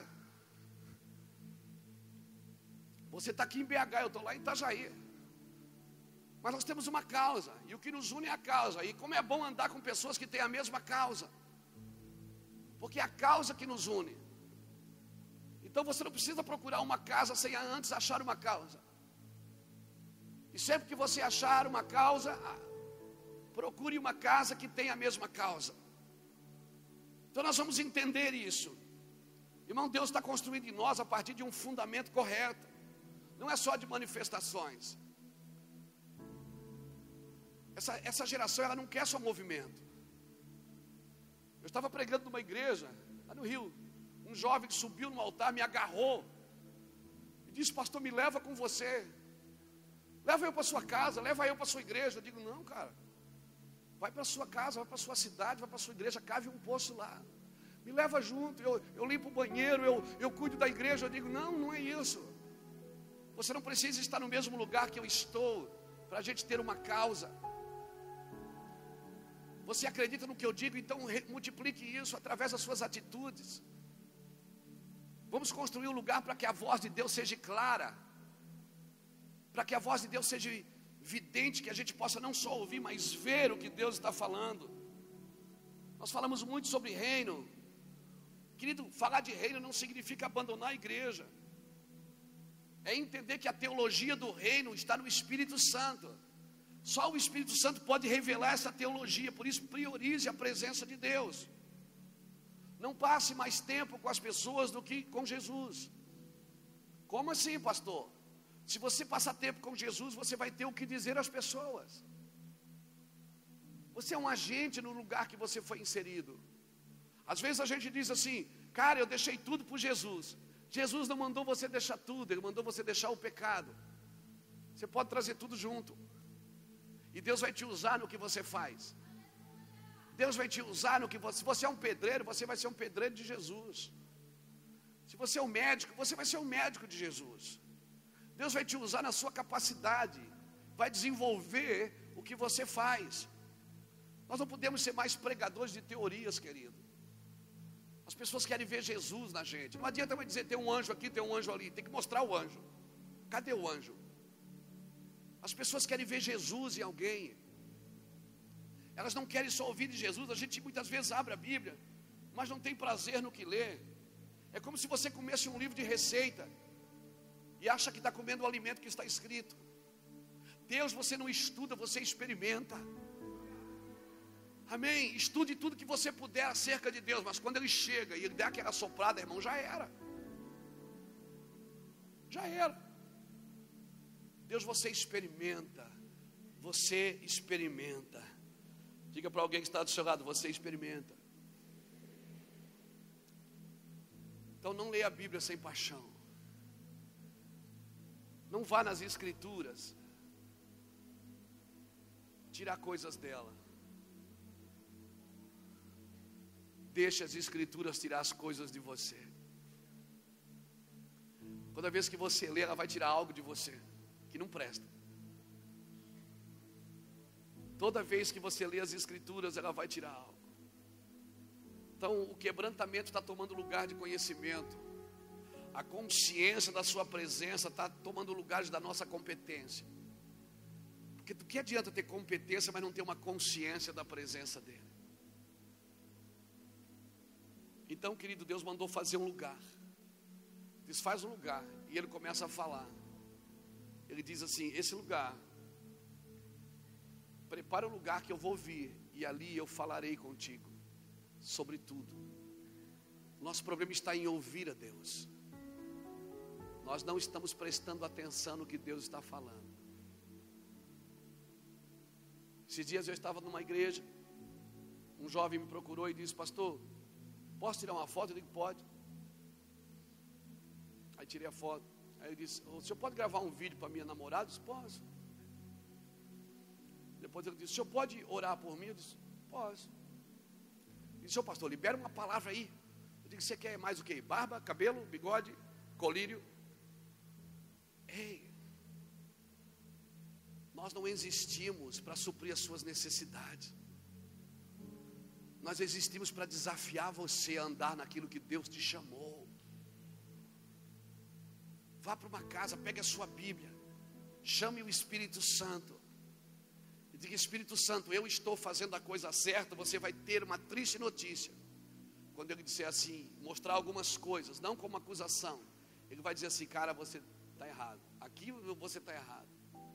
Você está aqui em B H, eu estou lá em Itajaí. Mas nós temos uma causa, e o que nos une é a causa. E como é bom andar com pessoas que têm a mesma causa, porque é a causa que nos une. Então você não precisa procurar uma casa sem antes achar uma causa. E sempre que você achar uma causa, procure uma casa que tenha a mesma causa. Então nós vamos entender isso. Irmão, Deus está construindo em nós a partir de um fundamento correto. Não é só de manifestações. Essa, essa geração, ela não quer só movimento. Eu estava pregando numa igreja, lá no Rio. Um jovem que subiu no altar, me agarrou e disse: pastor, me leva com você. Leva eu para sua casa, leva eu para sua igreja. Eu digo: não, cara. Vai para sua casa, vai para sua cidade, vai para sua igreja, cave um poço lá. Me leva junto, eu, eu limpo o banheiro, eu, eu cuido da igreja. Eu digo: não, não é isso. Você não precisa estar no mesmo lugar que eu estou para a gente ter uma causa. Você acredita no que eu digo, então multiplique isso através das suas atitudes. Vamos construir um lugar para que a voz de Deus seja clara, para que a voz de Deus seja vidente, que a gente possa não só ouvir, mas ver o que Deus está falando. Nós falamos muito sobre reino. Querido, falar de reino não significa abandonar a igreja. É entender que a teologia do reino está no Espírito Santo. Só o Espírito Santo pode revelar essa teologia. Por isso, priorize a presença de Deus. Não passe mais tempo com as pessoas do que com Jesus. Como assim, pastor? Se você passar tempo com Jesus, você vai ter o que dizer às pessoas. Você é um agente no lugar que você foi inserido. Às vezes a gente diz assim: cara, eu deixei tudo por Jesus. Jesus não mandou você deixar tudo, Ele mandou você deixar o pecado. Você pode trazer tudo junto. E Deus vai te usar no que você faz. Deus vai te usar no que você... Se você é um pedreiro, você vai ser um pedreiro de Jesus. Se você é um médico, você vai ser um médico de Jesus. Deus vai te usar na sua capacidade. Vai desenvolver o que você faz. Nós não podemos ser mais pregadores de teorias, querido. As pessoas querem ver Jesus na gente. Não adianta eu dizer: tem um anjo aqui, tem um anjo ali. Tem que mostrar o anjo. Cadê o anjo? As pessoas querem ver Jesus em alguém. Elas não querem só ouvir de Jesus. A gente muitas vezes abre a Bíblia, mas não tem prazer no que lê. É como se você comesse um livro de receita e acha que está comendo o alimento que está escrito. Deus você não estuda, você experimenta. Amém? Estude tudo que você puder acerca de Deus, mas quando Ele chega e Ele der aquela soprada, irmão, já era. Já era. Deus você experimenta. Você experimenta. Diga para alguém que está do seu lado: você experimenta. Então não leia a Bíblia sem paixão. Não vá nas Escrituras tirar coisas dela. Deixe as Escrituras tirar as coisas de você. Toda vez que você lê, ela vai tirar algo de você que não presta. Toda vez que você lê as Escrituras, ela vai tirar algo. Então o quebrantamento está tomando lugar de conhecimento. A consciência da sua presença está tomando lugar da nossa competência. Porque do que adianta ter competência, mas não ter uma consciência da presença dEle? Então, querido, Deus mandou fazer um lugar. Diz: faz um lugar. E Ele começa a falar. Ele diz assim: esse lugar, prepara o lugar que eu vou vir, e ali eu falarei contigo sobre tudo. Nosso problema está em ouvir a Deus. Nós não estamos prestando atenção no que Deus está falando. Esses dias eu estava numa igreja. Um jovem me procurou e disse: pastor, posso tirar uma foto? Eu digo: pode. Aí tirei a foto. Aí ele disse: o senhor pode gravar um vídeo para minha namorada? Eu disse: posso. Depois ele disse: o senhor pode orar por mim? Eu disse: posso. Ele disse: senhor pastor, libera uma palavra aí. Eu digo: você quer mais o quê? Barba, cabelo, bigode, colírio? Ei, nós não existimos para suprir as suas necessidades. Nós existimos para desafiar você a andar naquilo que Deus te chamou. Vá para uma casa, pegue a sua Bíblia, chame o Espírito Santo e diga: Espírito Santo, eu estou fazendo a coisa certa. Você vai ter uma triste notícia quando ele disser assim, mostrar algumas coisas, não como acusação. Ele vai dizer assim: cara, você está errado, aqui você está errado.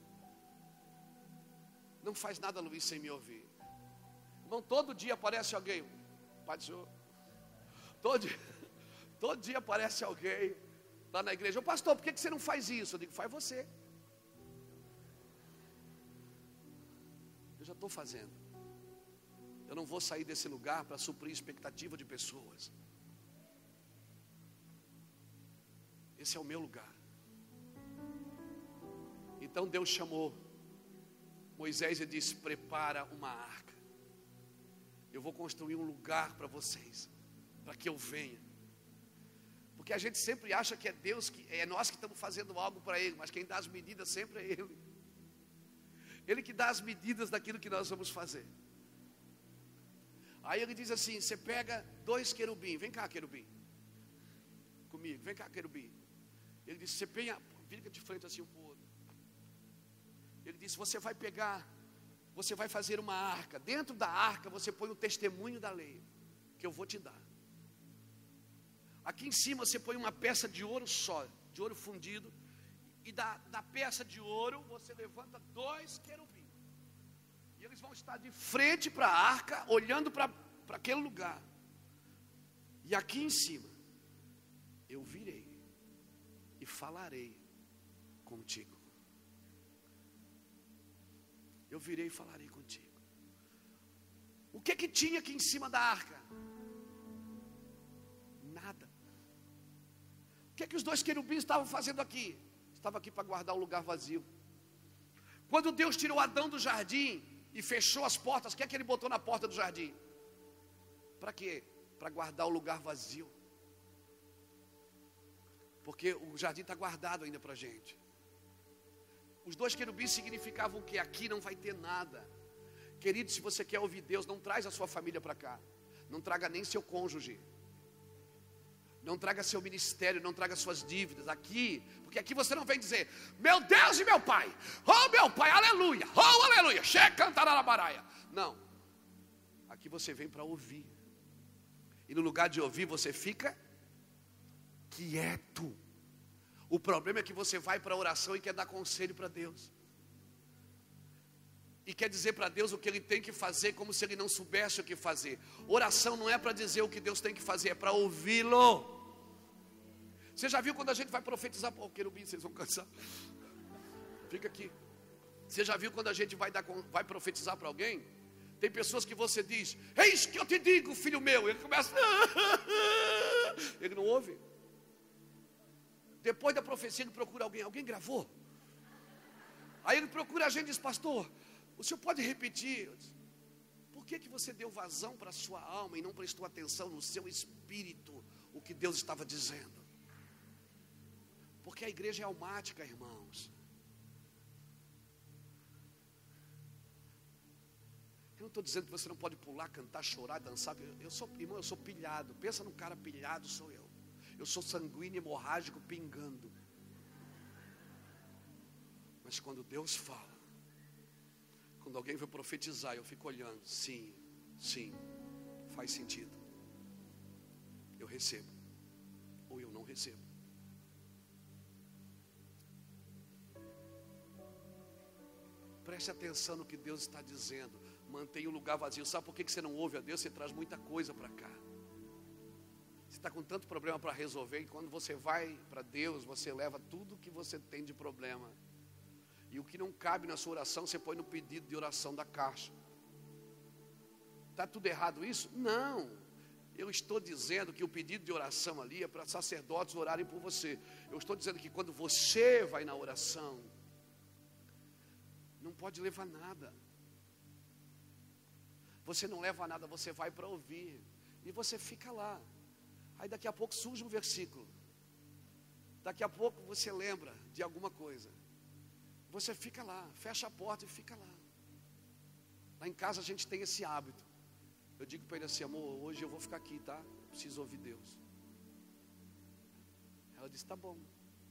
Não faz nada, Luiz, sem me ouvir. Irmão, todo dia aparece alguém, Pai do Senhor, todo dia, todo dia aparece alguém lá na igreja: ô pastor, por que você não faz isso? Eu digo: faz você. Eu já estou fazendo. Eu não vou sair desse lugar para suprir expectativa de pessoas. Esse é o meu lugar. Então Deus chamou Moisés e disse: prepara uma arca. Eu vou construir um lugar para vocês, para que eu venha. Porque a gente sempre acha que é Deus, que é nós que estamos fazendo algo para Ele, mas quem dá as medidas sempre é Ele. Ele que dá as medidas daquilo que nós vamos fazer. Aí ele diz assim: você pega dois querubins, vem cá querubim, comigo, vem cá querubim. Ele disse: você penha, fica de frente assim um para o outro. Ele disse: você vai pegar, você vai fazer uma arca. Dentro da arca você põe o testemunho da lei, que eu vou te dar. Aqui em cima você põe uma peça de ouro só, de ouro fundido. E da, da peça de ouro você levanta dois querubins. E eles vão estar de frente para a arca, olhando para aquele lugar. E aqui em cima eu virei e falarei contigo. Eu virei e falarei contigo. O que que tinha aqui em cima da arca? Nada. O que que os dois querubins estavam fazendo aqui? Estavam aqui para guardar o lugar vazio. Quando Deus tirou Adão do jardim e fechou as portas, o que é que ele botou na porta do jardim? Para quê? Para guardar o lugar vazio. Porque o jardim está guardado ainda para a gente. Os dois querubins significavam que aqui não vai ter nada. Querido, se você quer ouvir Deus, não traz a sua família para cá. Não traga nem seu cônjuge. Não traga seu ministério, não traga suas dívidas aqui. Porque aqui você não vem dizer: meu Deus e meu Pai, oh meu Pai, aleluia, oh aleluia, che cantará na baraia. Não, aqui você vem para ouvir. E no lugar de ouvir você fica quieto. O problema é que você vai para a oração e quer dar conselho para Deus. E quer dizer para Deus o que Ele tem que fazer, como se Ele não soubesse o que fazer. Oração não é para dizer o que Deus tem que fazer, é para ouvi-lo. Você já viu quando a gente vai profetizar para o querubim? Vocês vão cansar. Fica aqui. Você já viu quando a gente vai, dar, vai profetizar para alguém? Tem pessoas que você diz: eis que eu te digo, filho meu. Ele começa. Ele não ouve. Depois da profecia ele procura alguém. Alguém gravou? Aí ele procura a gente e diz: pastor, o senhor pode repetir? Por que que você deu vazão para a sua alma e não prestou atenção no seu espírito o que Deus estava dizendo? Porque a igreja é almática, irmãos. Eu não estou dizendo que você não pode pular, cantar, chorar, dançar. Eu sou, irmão, eu sou pilhado. Pensa num cara pilhado, sou eu. Eu sou sanguíneo, hemorrágico, pingando. Mas quando Deus fala, quando alguém vai profetizar, eu fico olhando. Sim, sim, faz sentido. Eu recebo, ou eu não recebo. Preste atenção no que Deus está dizendo. Mantenha o lugar vazio. Sabe por que você não ouve a Deus? Você traz muita coisa para cá. Você está com tanto problema para resolver, e quando você vai para Deus, você leva tudo que você tem de problema. E o que não cabe na sua oração, você põe no pedido de oração da caixa. Está tudo errado isso? Não. Eu estou dizendo que o pedido de oração ali é para sacerdotes orarem por você. Eu estou dizendo que quando você vai na oração, não pode levar nada. Você não leva nada, você vai para ouvir. E você fica lá. Aí daqui a pouco surge um versículo. Daqui a pouco você lembra de alguma coisa. Você fica lá, fecha a porta e fica lá. Lá em casa a gente tem esse hábito. Eu digo para ele assim: amor, hoje eu vou ficar aqui, tá? Preciso ouvir Deus. Ela disse: tá bom.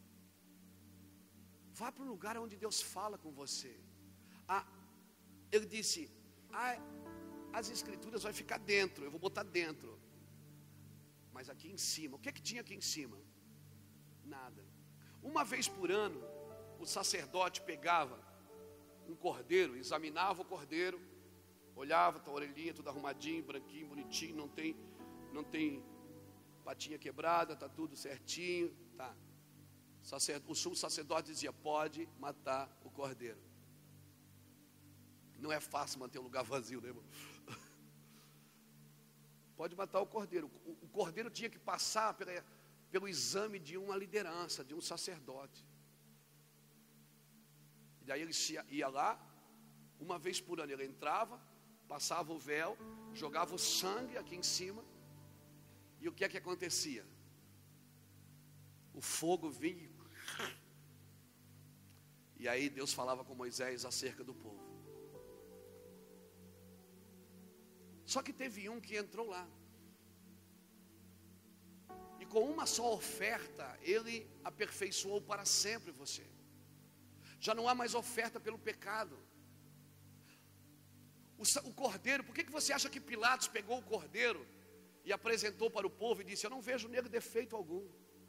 Vá para um lugar onde Deus fala com você. Ah, ele disse: ah, as escrituras vai ficar dentro, eu vou botar dentro. Mas aqui em cima, o que é que tinha aqui em cima? Nada. Uma vez por ano, o sacerdote pegava um cordeiro, examinava o cordeiro, olhava, tá a orelhinha tudo arrumadinho, branquinho, bonitinho, não tem, não tem patinha quebrada, tá tudo certinho, tá. O sumo sacerdote dizia: pode matar o cordeiro. Não é fácil manter um lugar vazio, né, irmão? pode matar o cordeiro. O, o cordeiro tinha que passar pela, pelo exame de uma liderança, de um sacerdote. E daí ele ia lá, uma vez por ano ele entrava, passava o véu, jogava o sangue aqui em cima. E o que é que acontecia? O fogo vinha. E aí Deus falava com Moisés acerca do povo. Só que teve um que entrou lá. E com uma só oferta, ele aperfeiçoou para sempre você. Já não há mais oferta pelo pecado. O, o cordeiro, por que, que você acha que Pilatos pegou o cordeiro e apresentou para o povo e disse: eu não vejo nele defeito algum?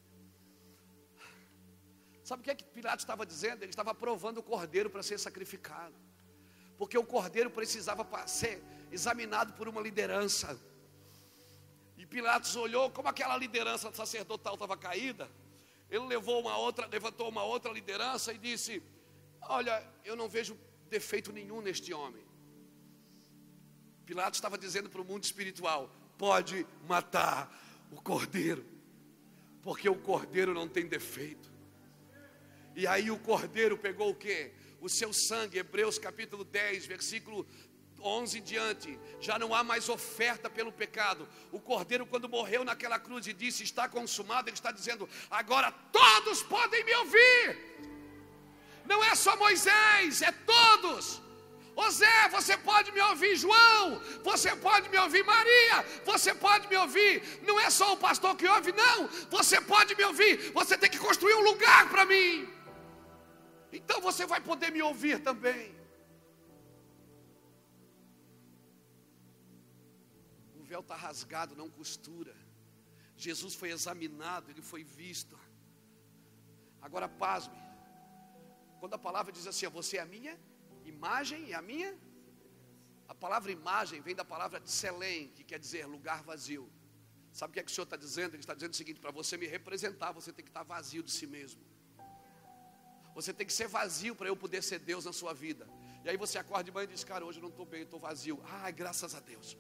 Sabe o que é que Pilatos estava dizendo? Ele estava provando o cordeiro para ser sacrificado. Porque o cordeiro precisava ser examinado por uma liderança. E Pilatos olhou, como aquela liderança sacerdotal estava caída, ele levou uma outra, levantou uma outra liderança e disse: olha, eu não vejo defeito nenhum neste homem. Pilatos estava dizendo para o mundo espiritual: pode matar o cordeiro, porque o cordeiro não tem defeito. E aí o cordeiro pegou o quê? O seu sangue. Hebreus capítulo dez, versículo onze em diante. Já não há mais oferta pelo pecado. O cordeiro, quando morreu naquela cruz e disse: está consumado, ele está dizendo: agora todos podem me ouvir. Não é só Moisés, é todos. Ô Zé, você pode me ouvir. João, você pode me ouvir. Maria, você pode me ouvir. Não é só o pastor que ouve, não. Você pode me ouvir. Você tem que construir um lugar para mim. Então você vai poder me ouvir também. O véu está rasgado, não costura. Jesus foi examinado, ele foi visto. Agora pasme. Quando a palavra diz assim: você é a minha imagem e a minha, a palavra imagem vem da palavra tselem, que quer dizer lugar vazio. Sabe o que é que o Senhor está dizendo? Ele está dizendo o seguinte: para você me representar, você tem que estar vazio de si mesmo. Você tem que ser vazio para eu poder ser Deus na sua vida. E aí você acorda de manhã e diz: cara, hoje eu não estou bem, eu estou vazio. Ai, graças a Deus.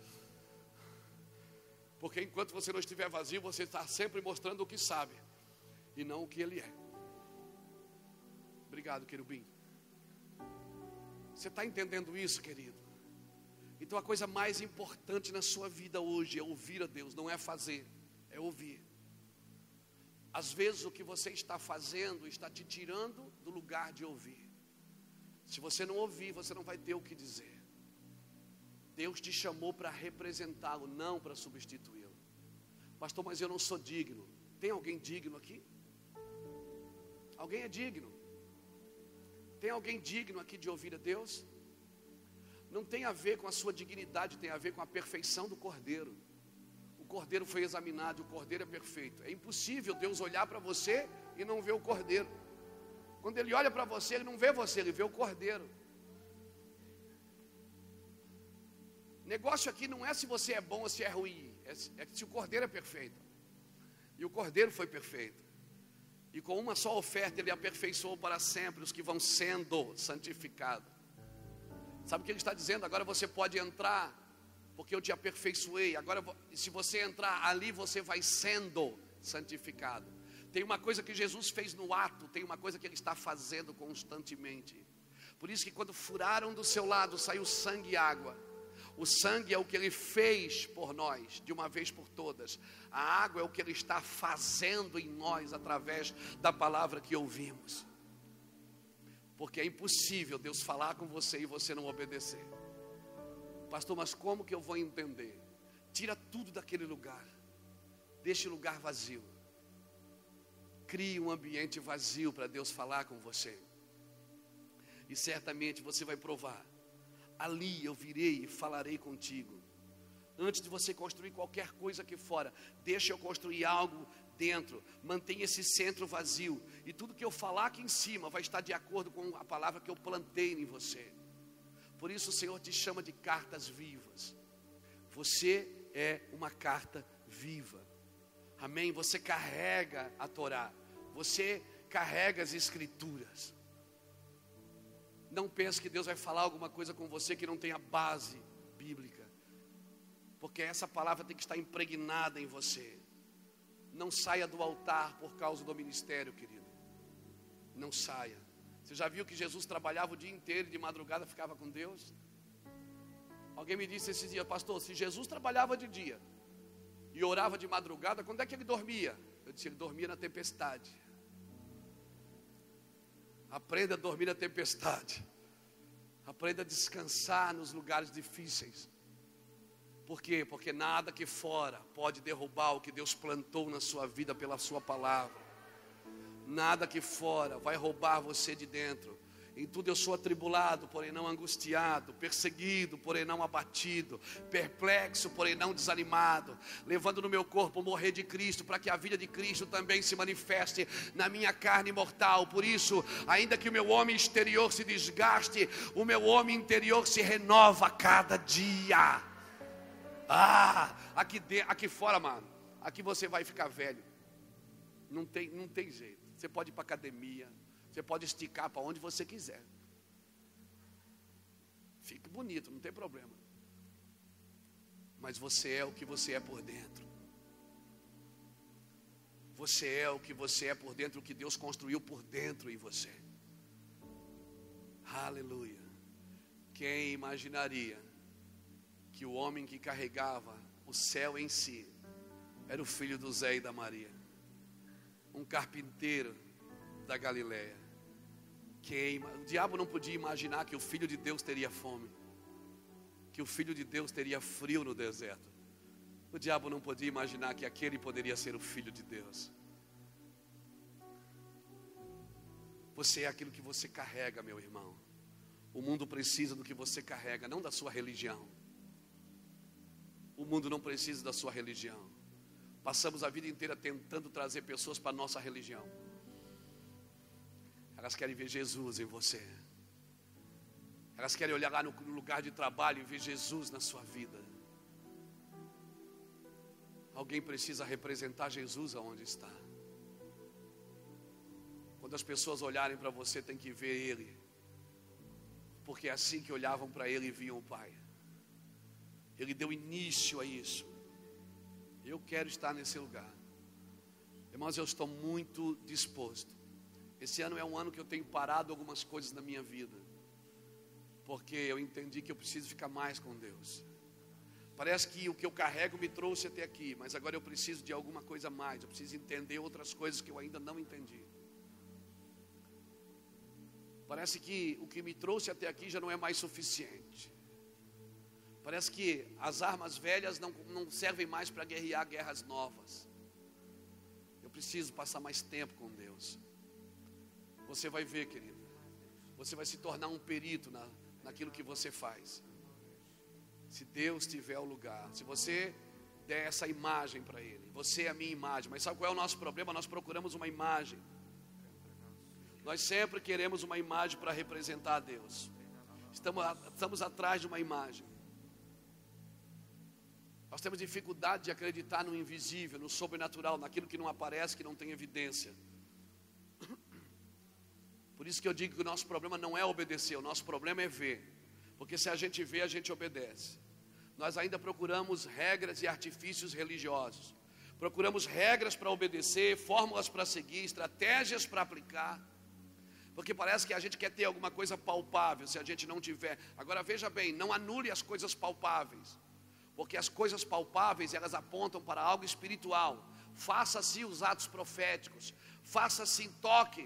Porque enquanto você não estiver vazio, você está sempre mostrando o que sabe e não o que ele é. Obrigado, querubim. Você está entendendo isso, querido? Então a coisa mais importante na sua vida hoje é ouvir a Deus. Não é fazer, é ouvir. Às vezes o que você está fazendo está te tirando do lugar de ouvir. Se você não ouvir, você não vai ter o que dizer. Deus te chamou para representá-lo, não para substituí-lo. Pastor, mas eu não sou digno. Tem alguém digno aqui? Alguém é digno? Tem alguém digno aqui de ouvir a Deus? Não tem a ver com a sua dignidade, tem a ver com a perfeição do cordeiro. O cordeiro foi examinado, o cordeiro é perfeito. É impossível Deus olhar para você e não ver o cordeiro. Quando ele olha para você, ele não vê você, ele vê o cordeiro. Negócio aqui não é se você é bom ou se é ruim, é se o cordeiro é perfeito. E o cordeiro foi perfeito. E com uma só oferta ele aperfeiçoou para sempre os que vão sendo santificados. Sabe o que ele está dizendo? Agora você pode entrar, porque eu te aperfeiçoei. Agora, se você entrar ali, você vai sendo santificado. Tem uma coisa que Jesus fez no ato, tem uma coisa que ele está fazendo constantemente. Por isso que quando furaram do seu lado, saiu sangue e água. O sangue é o que ele fez por nós, de uma vez por todas. A água é o que ele está fazendo em nós, através da palavra que ouvimos. Porque é impossível Deus falar com você e você não obedecer. Pastor, mas como que eu vou entender? Tira tudo daquele lugar. Deixe o lugar vazio. Crie um ambiente vazio para Deus falar com você. E certamente você vai provar. Ali eu virei e falarei contigo. Antes de você construir qualquer coisa aqui fora, deixa eu construir algo dentro. Mantenha esse centro vazio. E tudo que eu falar aqui em cima vai estar de acordo com a palavra que eu plantei em você. Por isso o Senhor te chama de cartas vivas. Você é uma carta viva. Amém? Você carrega a Torá. Você carrega as Escrituras. Não pense que Deus vai falar alguma coisa com você que não tenha base bíblica. porque essa palavra tem que estar impregnada em você. Não saia do altar por causa do ministério, querido. Não saia. Você já viu que Jesus trabalhava o dia inteiro e de madrugada ficava com Deus? Alguém me disse esses dias: pastor, se Jesus trabalhava de dia e orava de madrugada, quando é que ele dormia? Eu disse: ele dormia na tempestade. Aprenda a dormir na tempestade. Aprenda a descansar nos lugares difíceis. Por quê? Porque nada aqui fora pode derrubar o que Deus plantou na sua vida pela sua palavra. Nada aqui fora vai roubar você de dentro. Em tudo eu sou atribulado, porém não angustiado, perseguido, porém não abatido, perplexo, porém não desanimado, levando no meu corpo o morrer de Cristo, para que a vida de Cristo também se manifeste na minha carne mortal. Por isso, ainda que o meu homem exterior se desgaste, o meu homem interior se renova a cada dia. Ah, aqui, de, aqui fora, mano, aqui você vai ficar velho. Não tem, não tem jeito. Você pode ir para academia, você pode esticar para onde você quiser. Fique bonito, não tem problema. Mas você é o que você é por dentro. Você é o que você é por dentro, o que Deus construiu por dentro em você. Aleluia. Quem imaginaria que o homem que carregava o céu em si era o filho do Zé e da Maria, um carpinteiro da Galileia? Quem, o diabo não podia imaginar que o filho de Deus teria fome, que o filho de Deus teria frio no deserto. O diabo não podia imaginar que aquele poderia ser o filho de Deus. Você é aquilo que você carrega, meu irmão. O mundo precisa do que você carrega, não da sua religião. O mundo não precisa da sua religião. Passamos a vida inteira tentando trazer pessoas para a nossa religião. Elas querem ver Jesus em você. Elas querem olhar lá no lugar de trabalho e ver Jesus na sua vida. Alguém precisa representar Jesus aonde está. Quando as pessoas olharem para você, tem que ver Ele, porque é assim que olhavam para Ele e viam o Pai. Ele deu início a isso. Eu quero estar nesse lugar. Irmãos, eu estou muito disposto. Esse ano é um ano que eu tenho parado algumas coisas na minha vida, porque eu entendi que eu preciso ficar mais com Deus. Parece que o que eu carrego me trouxe até aqui, mas agora eu preciso de alguma coisa mais. Eu preciso entender outras coisas que eu ainda não entendi. Parece que o que me trouxe até aqui já não é mais suficiente. Parece que as armas velhas não, não servem mais para guerrear guerras novas. Eu preciso passar mais tempo com Deus. Você vai ver, querido, você vai se tornar um perito na, naquilo que você faz. Se Deus tiver o lugar, se você der essa imagem para Ele, você é a minha imagem. Mas sabe qual é o nosso problema? Nós procuramos uma imagem. Nós sempre queremos uma imagem para representar a Deus. Estamos, estamos atrás de uma imagem. Nós temos dificuldade de acreditar no invisível, no sobrenatural, naquilo que não aparece, que não tem evidência. Por isso que eu digo que o nosso problema não é obedecer, o nosso problema é ver. Porque se a gente vê, a gente obedece. Nós ainda procuramos regras e artifícios religiosos. Procuramos regras para obedecer, fórmulas para seguir, estratégias para aplicar. Porque parece que a gente quer ter alguma coisa palpável, se a gente não tiver. Agora veja bem, não anule as coisas palpáveis. Porque as coisas palpáveis, elas apontam para algo espiritual. Faça-se os atos proféticos. Faça-se em toque.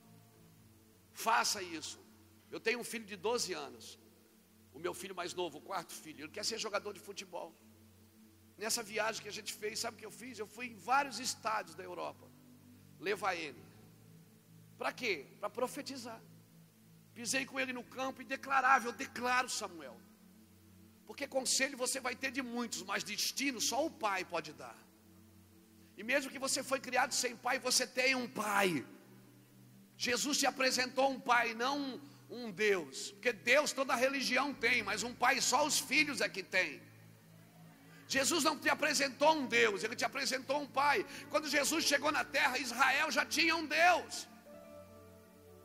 Faça isso. Eu tenho um filho de doze anos. O meu filho mais novo, o quarto filho. Ele quer ser jogador de futebol. Nessa viagem que a gente fez, sabe o que eu fiz? Eu fui em vários estádios da Europa levar ele. Para quê? Para profetizar. Pisei com ele no campo e declarava, eu declaro, Samuel. Porque conselho você vai ter de muitos, mas destino só o pai pode dar. E mesmo que você foi criado sem pai, você tem um pai. Jesus te apresentou um pai, não um Deus. Porque Deus toda religião tem, mas um pai só os filhos é que tem. Jesus não te apresentou um Deus, Ele te apresentou um pai. Quando Jesus chegou na terra, Israel já tinha um Deus.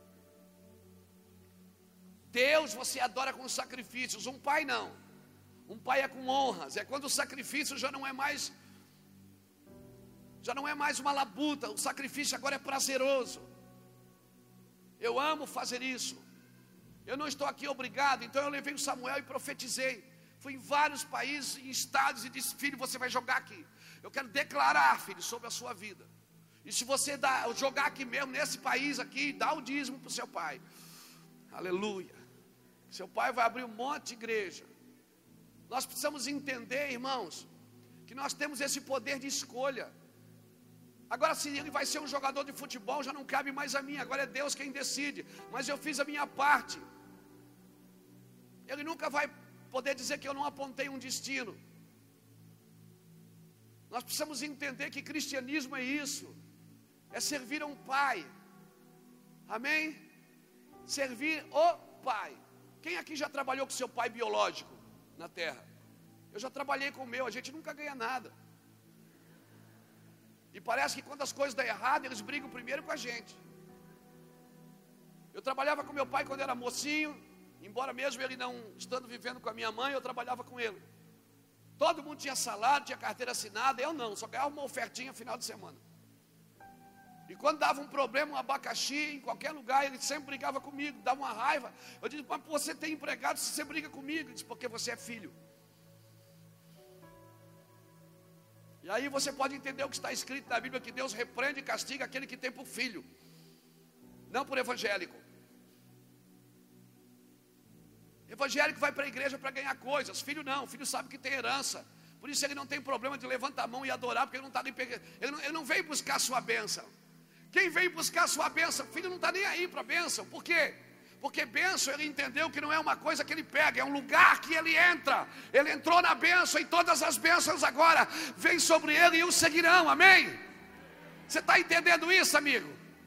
Deus você adora com sacrifícios, um pai não. Um pai é com honras. É quando o sacrifício já não é mais, já não é mais uma labuta. O sacrifício agora é prazeroso. Eu amo fazer isso. Eu não estou aqui obrigado. Então eu levei o Samuel e profetizei. Fui em vários países, em estados, e disse: filho, você vai jogar aqui. Eu quero declarar, filho, sobre a sua vida. E se você dá, jogar aqui mesmo, nesse país aqui, dá o dízimo para o seu pai. Aleluia. Seu pai vai abrir um monte de igreja. Nós precisamos entender, irmãos, que nós temos esse poder de escolha. Agora, se ele vai ser um jogador de futebol, já não cabe mais a mim. Agora é Deus quem decide. Mas eu fiz a minha parte. Ele nunca vai poder dizer que eu não apontei um destino. Nós precisamos entender que cristianismo é isso. É servir a um pai. Amém? Servir o pai. Quem aqui já trabalhou com seu pai biológico na terra? Eu já trabalhei com o meu. A gente nunca ganha nada. E parece que quando as coisas dão errado, eles brigam primeiro com a gente. Eu trabalhava com meu pai quando era mocinho. Embora mesmo ele não estando vivendo com a minha mãe, eu trabalhava com ele. Todo mundo tinha salário, tinha carteira assinada. Eu não, só ganhava uma ofertinha final de semana. E quando dava um problema, um abacaxi, em qualquer lugar, ele sempre brigava comigo, dava uma raiva. Eu disse: mas você tem empregado, se você briga comigo? Ele disse: porque você é filho. E aí você pode entender o que está escrito na Bíblia, que Deus repreende e castiga aquele que tem por filho, não por evangélico. Evangélico vai para a igreja para ganhar coisas. Filho não, filho sabe que tem herança. Por isso ele não tem problema de levantar a mão e adorar, porque ele não está nem pegando. Ele não, ele não veio buscar a sua bênção. Quem veio buscar a sua bênção, filho não está nem aí para a bênção. Por quê? Porque bênção, ele entendeu que não é uma coisa que ele pega, é um lugar que ele entra. Ele entrou na bênção e todas as bênçãos agora vêm sobre ele e o seguirão, amém? Você está entendendo isso, amigo?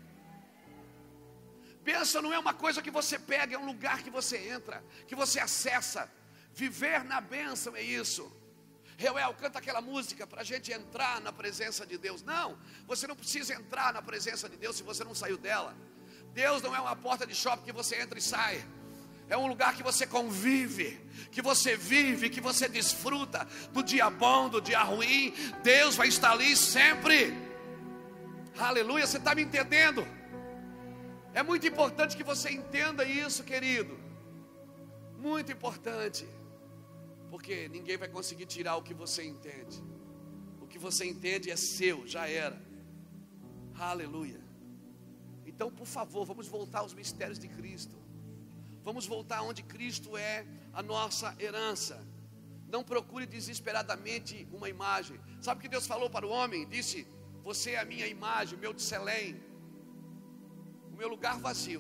Bênção não é uma coisa que você pega, é um lugar que você entra, que você acessa. Viver na bênção é isso. Reuel, canta aquela música para a gente entrar na presença de Deus. Não, você não precisa entrar na presença de Deus se você não saiu dela. Deus não é uma porta de shopping que você entra e sai. É um lugar que você convive, que você vive, que você desfruta do dia bom, do dia ruim. Deus vai estar ali sempre. Aleluia, você está me entendendo? É muito importante que você entenda isso, querido. Muito importante. Porque ninguém vai conseguir tirar o que você entende. O que você entende é seu, já era. Aleluia. Então, por favor, vamos voltar aos mistérios de Cristo. Vamos voltar onde Cristo é a nossa herança. Não procure desesperadamente uma imagem. Sabe o que Deus falou para o homem? Disse: você é a minha imagem, o meu tselém, o meu lugar vazio.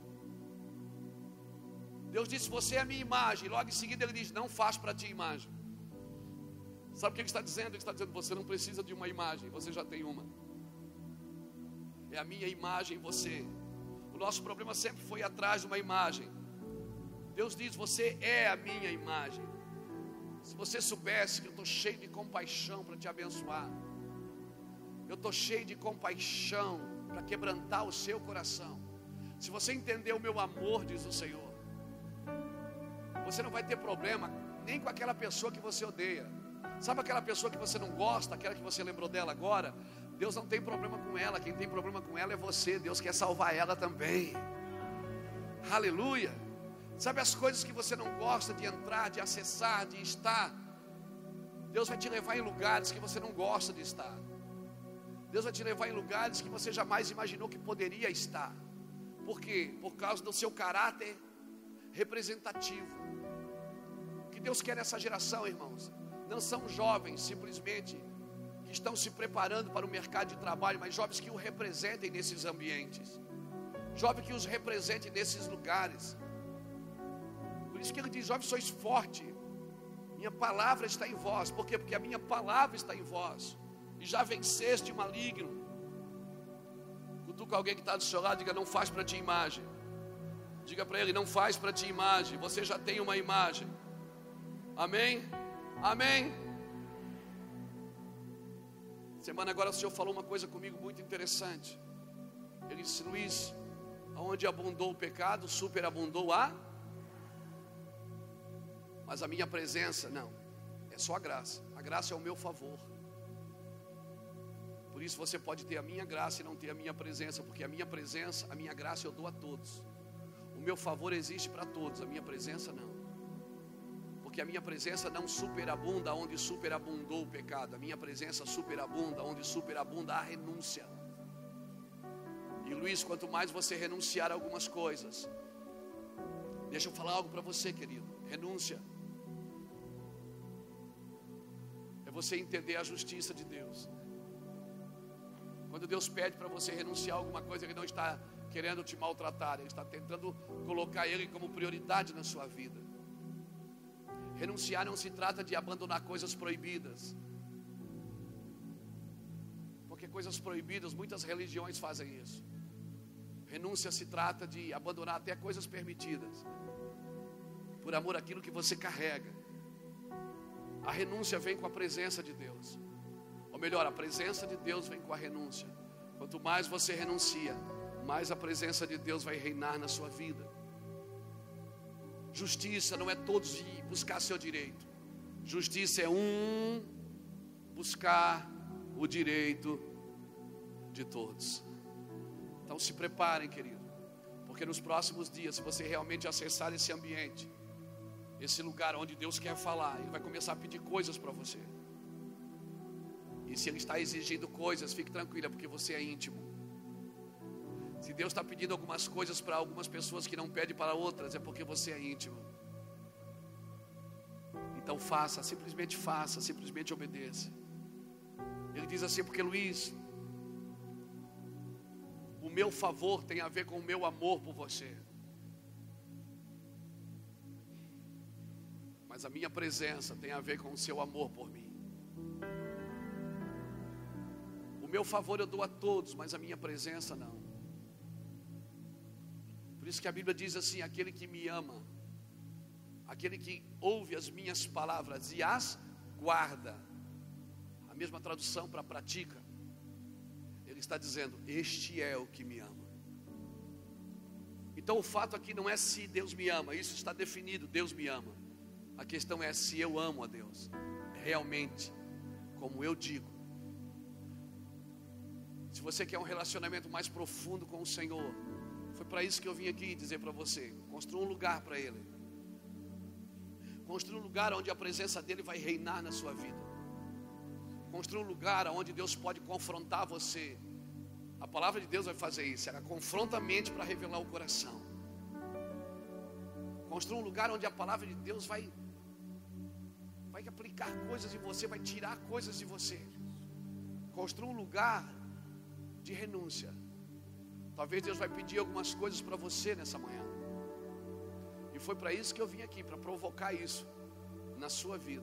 Deus disse: você é a minha imagem. Logo em seguida ele diz: não faço para ti imagem. Sabe o que ele está dizendo? Ele está dizendo: você não precisa de uma imagem, você já tem uma. É a minha imagem em você. O nosso problema sempre foi atrás de uma imagem. Deus diz: você é a minha imagem. Se você soubesse que eu estou cheio de compaixão para te abençoar, eu estou cheio de compaixão para quebrantar o seu coração. Se você entender o meu amor, diz o Senhor, você não vai ter problema nem com aquela pessoa que você odeia. Sabe aquela pessoa que você não gosta, aquela que você lembrou dela agora? Deus não tem problema com ela. Quem tem problema com ela é você. Deus quer salvar ela também. Aleluia. Sabe as coisas que você não gosta de entrar, de acessar, de estar? Deus vai te levar em lugares que você não gosta de estar. Deus vai te levar em lugares que você jamais imaginou que poderia estar. Por quê? Por causa do seu caráter representativo. O que Deus quer nessa geração, irmãos, não são jovens simplesmente que estão se preparando para o mercado de trabalho, mas jovens que o representem nesses ambientes, jovens que os representem nesses lugares. Por isso que ele diz: jovens, sois forte, minha palavra está em vós. Por quê? Porque a minha palavra está em vós, e já venceste o maligno. Cutuca alguém que está do seu lado, diga: não faz para ti imagem. Diga para ele: não faz para ti imagem, você já tem uma imagem. Amém? Amém? Semana agora o Senhor falou uma coisa comigo muito interessante. Ele disse: Luiz, aonde abundou o pecado, superabundou a... mas a minha presença, não. É só a graça. A graça é o meu favor. Por isso você pode ter a minha graça e não ter a minha presença, porque a minha presença, a minha graça eu dou a todos. O meu favor existe para todos, a minha presença não. Porque a minha presença não superabunda onde superabundou o pecado. A minha presença superabunda onde superabunda a renúncia. E Luiz, quanto mais você renunciar a algumas coisas, deixa eu falar algo para você, querido. Renúncia é você entender a justiça de Deus. Quando Deus pede para você renunciar a alguma coisa, Ele não está querendo te maltratar, Ele está tentando colocar Ele como prioridade na sua vida. Renunciar não se trata de abandonar coisas proibidas, porque coisas proibidas, muitas religiões fazem isso. Renúncia se trata de abandonar até coisas permitidas, por amor àquilo que você carrega. A renúncia vem com a presença de Deus. Ou melhor, a presença de Deus vem com a renúncia. Quanto mais você renuncia, mais a presença de Deus vai reinar na sua vida. Justiça não é todos ir buscar seu direito. Justiça é um buscar o direito de todos. Então se preparem, querido, porque nos próximos dias, se você realmente acessar esse ambiente, esse lugar onde Deus quer falar, Ele vai começar a pedir coisas para você. E se Ele está exigindo coisas, fique tranquila, porque você é íntimo. Se Deus está pedindo algumas coisas para algumas pessoas que não pede para outras, é porque você é íntimo. Então faça, simplesmente faça, simplesmente obedeça. Ele diz assim, porque Luiz, o meu favor tem a ver com o meu amor por você. Mas a minha presença tem a ver com o seu amor por mim. O meu favor eu dou a todos, mas a minha presença não. Por isso que a Bíblia diz assim, aquele que me ama, aquele que ouve as minhas palavras e as guarda, a mesma tradução para pratica, Ele está dizendo, este é o que me ama. Então o fato aqui não é se Deus me ama, isso está definido, Deus me ama. A questão é se eu amo a Deus, realmente, como eu digo. Se você quer um relacionamento mais profundo com o Senhor, foi para isso que eu vim aqui dizer para você, construa um lugar para Ele. Construa um lugar onde a presença dEle vai reinar na sua vida. Construa um lugar onde Deus pode confrontar você. A palavra de Deus vai fazer isso, ela confronta a mente para revelar o coração. Construa um lugar onde a palavra de Deus vai vai aplicar coisas em você, vai tirar coisas de você. Construa um lugar de renúncia. Talvez Deus vai pedir algumas coisas para você nessa manhã. E foi para isso que eu vim aqui, para provocar isso na sua vida.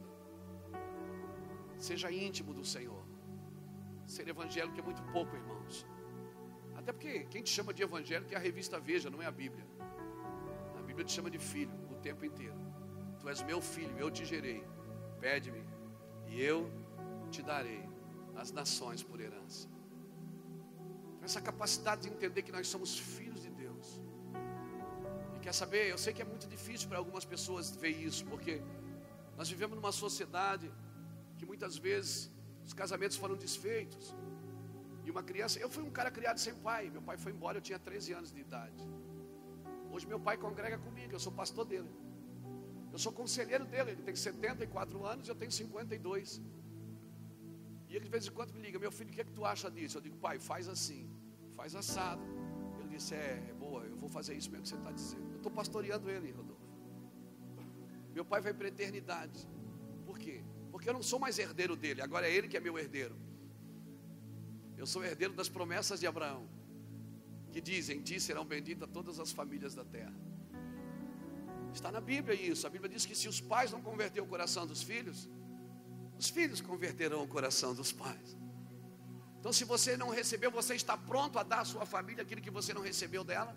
Seja íntimo do Senhor. Ser evangélico é muito pouco, irmãos. Até porque quem te chama de evangélico é a revista Veja, não é a Bíblia. A Bíblia te chama de filho o tempo inteiro. Tu és meu filho, eu te gerei. Pede-me e eu te darei as nações por herança. Essa capacidade de entender que nós somos filhos de Deus. E quer saber, eu sei que é muito difícil para algumas pessoas ver isso, porque nós vivemos numa sociedade que muitas vezes os casamentos foram desfeitos. E uma criança, eu fui um cara criado sem pai, meu pai foi embora, eu tinha treze anos de idade. Hoje meu pai congrega comigo, eu sou pastor dele. Eu sou conselheiro dele, ele tem setenta e quatro anos e eu tenho cinquenta e dois. E ele de vez em quando me liga, meu filho, o que é que tu acha disso? Eu digo, pai, faz assim, faz assado. Ele disse, é, é boa, eu vou fazer isso mesmo que você está dizendo. Eu estou pastoreando ele, Rodolfo. Meu pai vai para a eternidade. Por quê? Porque eu não sou mais herdeiro dele, agora é ele que é meu herdeiro. Eu sou herdeiro das promessas de Abraão, que dizem, em ti serão benditas todas as famílias da terra. Está na Bíblia isso, a Bíblia diz que se os pais não converterem o coração dos filhos, os filhos converterão o coração dos pais. Então se você não recebeu, você está pronto a dar à sua família aquilo que você não recebeu dela?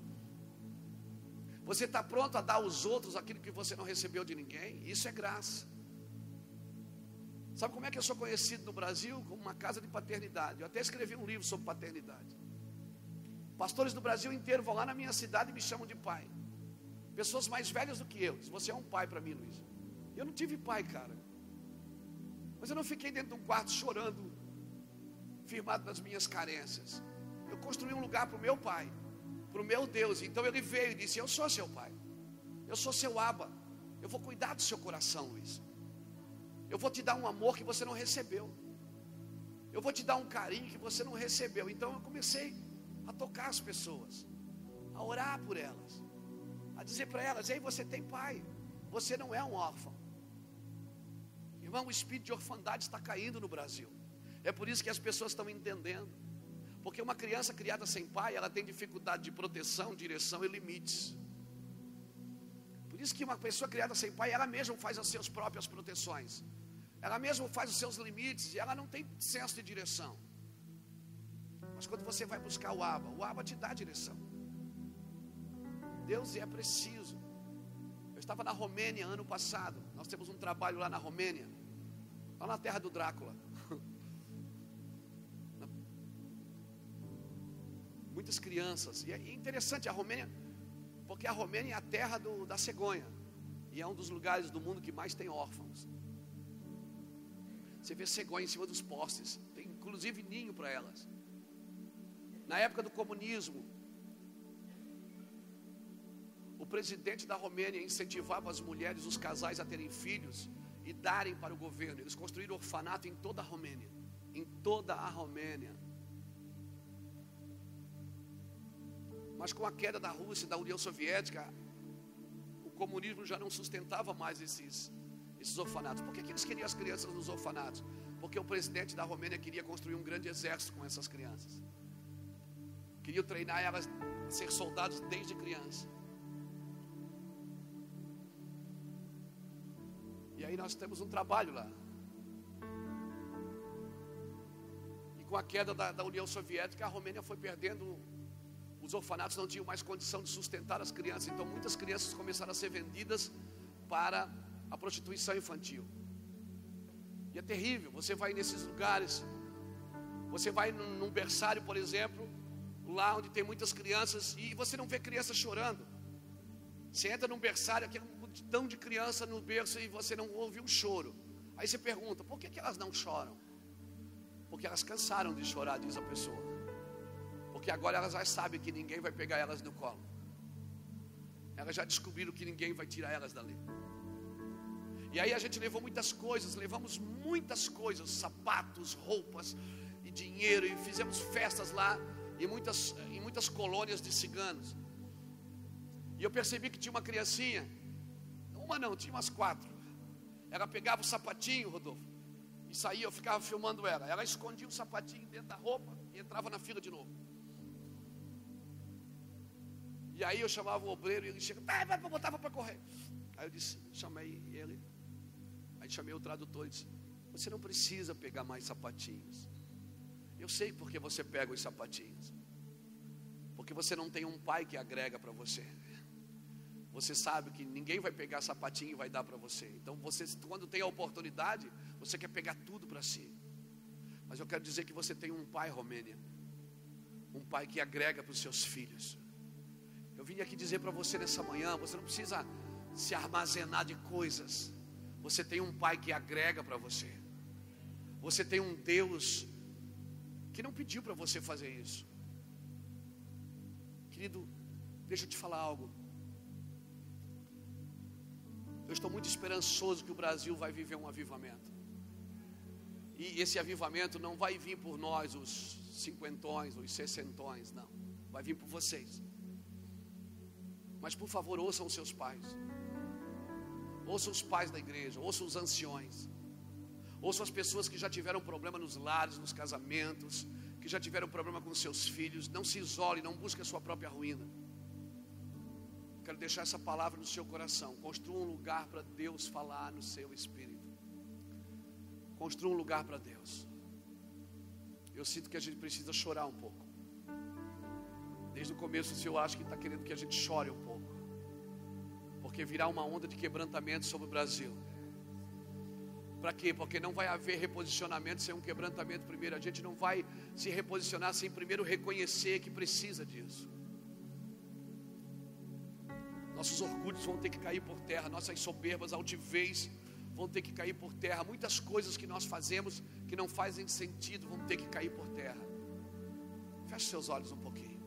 Você está pronto a dar aos outros aquilo que você não recebeu de ninguém? Isso é graça. Sabe como é que eu sou conhecido no Brasil? Como uma casa de paternidade. Eu até escrevi um livro sobre paternidade. Pastores do Brasil inteiro vão lá na minha cidade e me chamam de pai. Pessoas mais velhas do que eu. Você é um pai para mim, Luiz. Eu não tive pai, cara. Mas eu não fiquei dentro de um quarto chorando, firmado nas minhas carências. Eu construí um lugar para o meu pai, para o meu Deus. Então ele veio e disse: eu sou seu pai, eu sou seu Abba, eu vou cuidar do seu coração, Luiz. Eu vou te dar um amor que você não recebeu, eu vou te dar um carinho que você não recebeu. Então eu comecei a tocar as pessoas, a orar por elas, a dizer para elas: ei, você tem pai, você não é um órfão. Irmão, o espírito de orfandade está caindo no Brasil. É por isso que as pessoas estão entendendo. Porque uma criança criada sem pai, ela tem dificuldade de proteção, direção e limites. Por isso que uma pessoa criada sem pai, ela mesma faz as suas próprias proteções, ela mesma faz os seus limites, e ela não tem senso de direção. Mas quando você vai buscar o Abba, o Abba te dá direção. Deus é preciso. Eu estava na Romênia ano passado. Nós temos um trabalho lá na Romênia, lá na terra do Drácula. Muitas crianças. E é interessante a Romênia, porque a Romênia é a terra do, da cegonha, e é um dos lugares do mundo que mais tem órfãos. Você vê cegonha em cima dos postes, tem inclusive ninho para elas. Na época do comunismo, o presidente da Romênia incentivava as mulheres, os casais a terem filhos e darem para o governo. Eles construíram orfanato em toda a Romênia, em toda a Romênia. Mas com a queda da Rússia e da União Soviética, o comunismo já não sustentava mais esses, esses orfanatos. Por que, que eles queriam as crianças nos orfanatos? Porque o presidente da Romênia queria construir um grande exército com essas crianças. Queria treinar elas a ser soldados desde criança. E aí nós temos um trabalho lá. E com a queda da, da União Soviética, a Romênia foi perdendo. Os orfanatos não tinham mais condição de sustentar as crianças. Então muitas crianças começaram a ser vendidas para a prostituição infantil. E é terrível. Você vai nesses lugares, você vai num, num berçário, por exemplo, lá onde tem muitas crianças, e você não vê crianças chorando. Você entra num berçário, aquela multidão de crianças no berço, e você não ouve um choro. Aí você pergunta: por que, que elas não choram? Porque elas cansaram de chorar, diz a pessoa. Porque agora elas já sabem que ninguém vai pegar elas no colo. Elas já descobriram que ninguém vai tirar elas dali. E aí a gente levou muitas coisas, levamos muitas coisas, sapatos, roupas e dinheiro, e fizemos festas lá em muitas, em muitas colônias de ciganos. E eu percebi que tinha uma criancinha, uma não, tinha umas quatro. Ela pegava o sapatinho, Rodolfo, e saía, eu ficava filmando ela. Ela escondia o sapatinho dentro da roupa e entrava na fila de novo. E aí eu chamava o obreiro e ele chega, vai, vai, botava para correr. Aí eu disse, chamei ele, aí chamei o tradutor e disse: você não precisa pegar mais sapatinhos. Eu sei porque você pega os sapatinhos. Porque você não tem um pai que agrega para você. Você sabe que ninguém vai pegar sapatinho e vai dar para você. Então você, quando tem a oportunidade, você quer pegar tudo para si. Mas eu quero dizer que você tem um pai, Romênia, um pai que agrega para os seus filhos. Eu vim aqui dizer para você nessa manhã: você não precisa se armazenar de coisas. Você tem um pai que agrega para você. Você tem um Deus que não pediu para você fazer isso. Querido, deixa eu te falar algo. Eu estou muito esperançoso que o Brasil vai viver um avivamento. E esse avivamento não vai vir por nós, os cinquentões, os sessentões, não. Vai vir por vocês. Mas por favor, ouçam os seus pais. Ouçam os pais da igreja, ouçam os anciões. Ouçam as pessoas que já tiveram problema nos lares, nos casamentos, que já tiveram problema com seus filhos. Não se isole, não busque a sua própria ruína. Quero deixar essa palavra no seu coração. Construa um lugar para Deus falar no seu espírito. Construa um lugar para Deus. Eu sinto que a gente precisa chorar um pouco. Desde o começo o Senhor acha que está querendo que a gente chore um pouco. Porque virá uma onda de quebrantamento sobre o Brasil. Para quê? Porque não vai haver reposicionamento sem um quebrantamento primeiro. A gente não vai se reposicionar sem primeiro reconhecer que precisa disso. Nossos orgulhos vão ter que cair por terra. Nossas soberbas, altivez vão ter que cair por terra. Muitas coisas que nós fazemos que não fazem sentido vão ter que cair por terra. Feche seus olhos um pouquinho.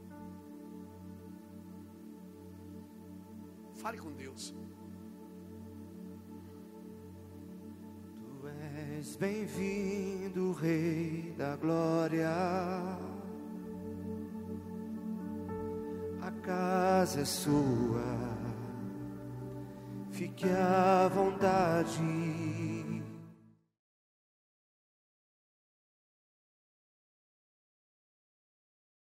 Fale com Deus. Tu és bem-vindo, Rei da Glória. A casa é sua, fique à vontade.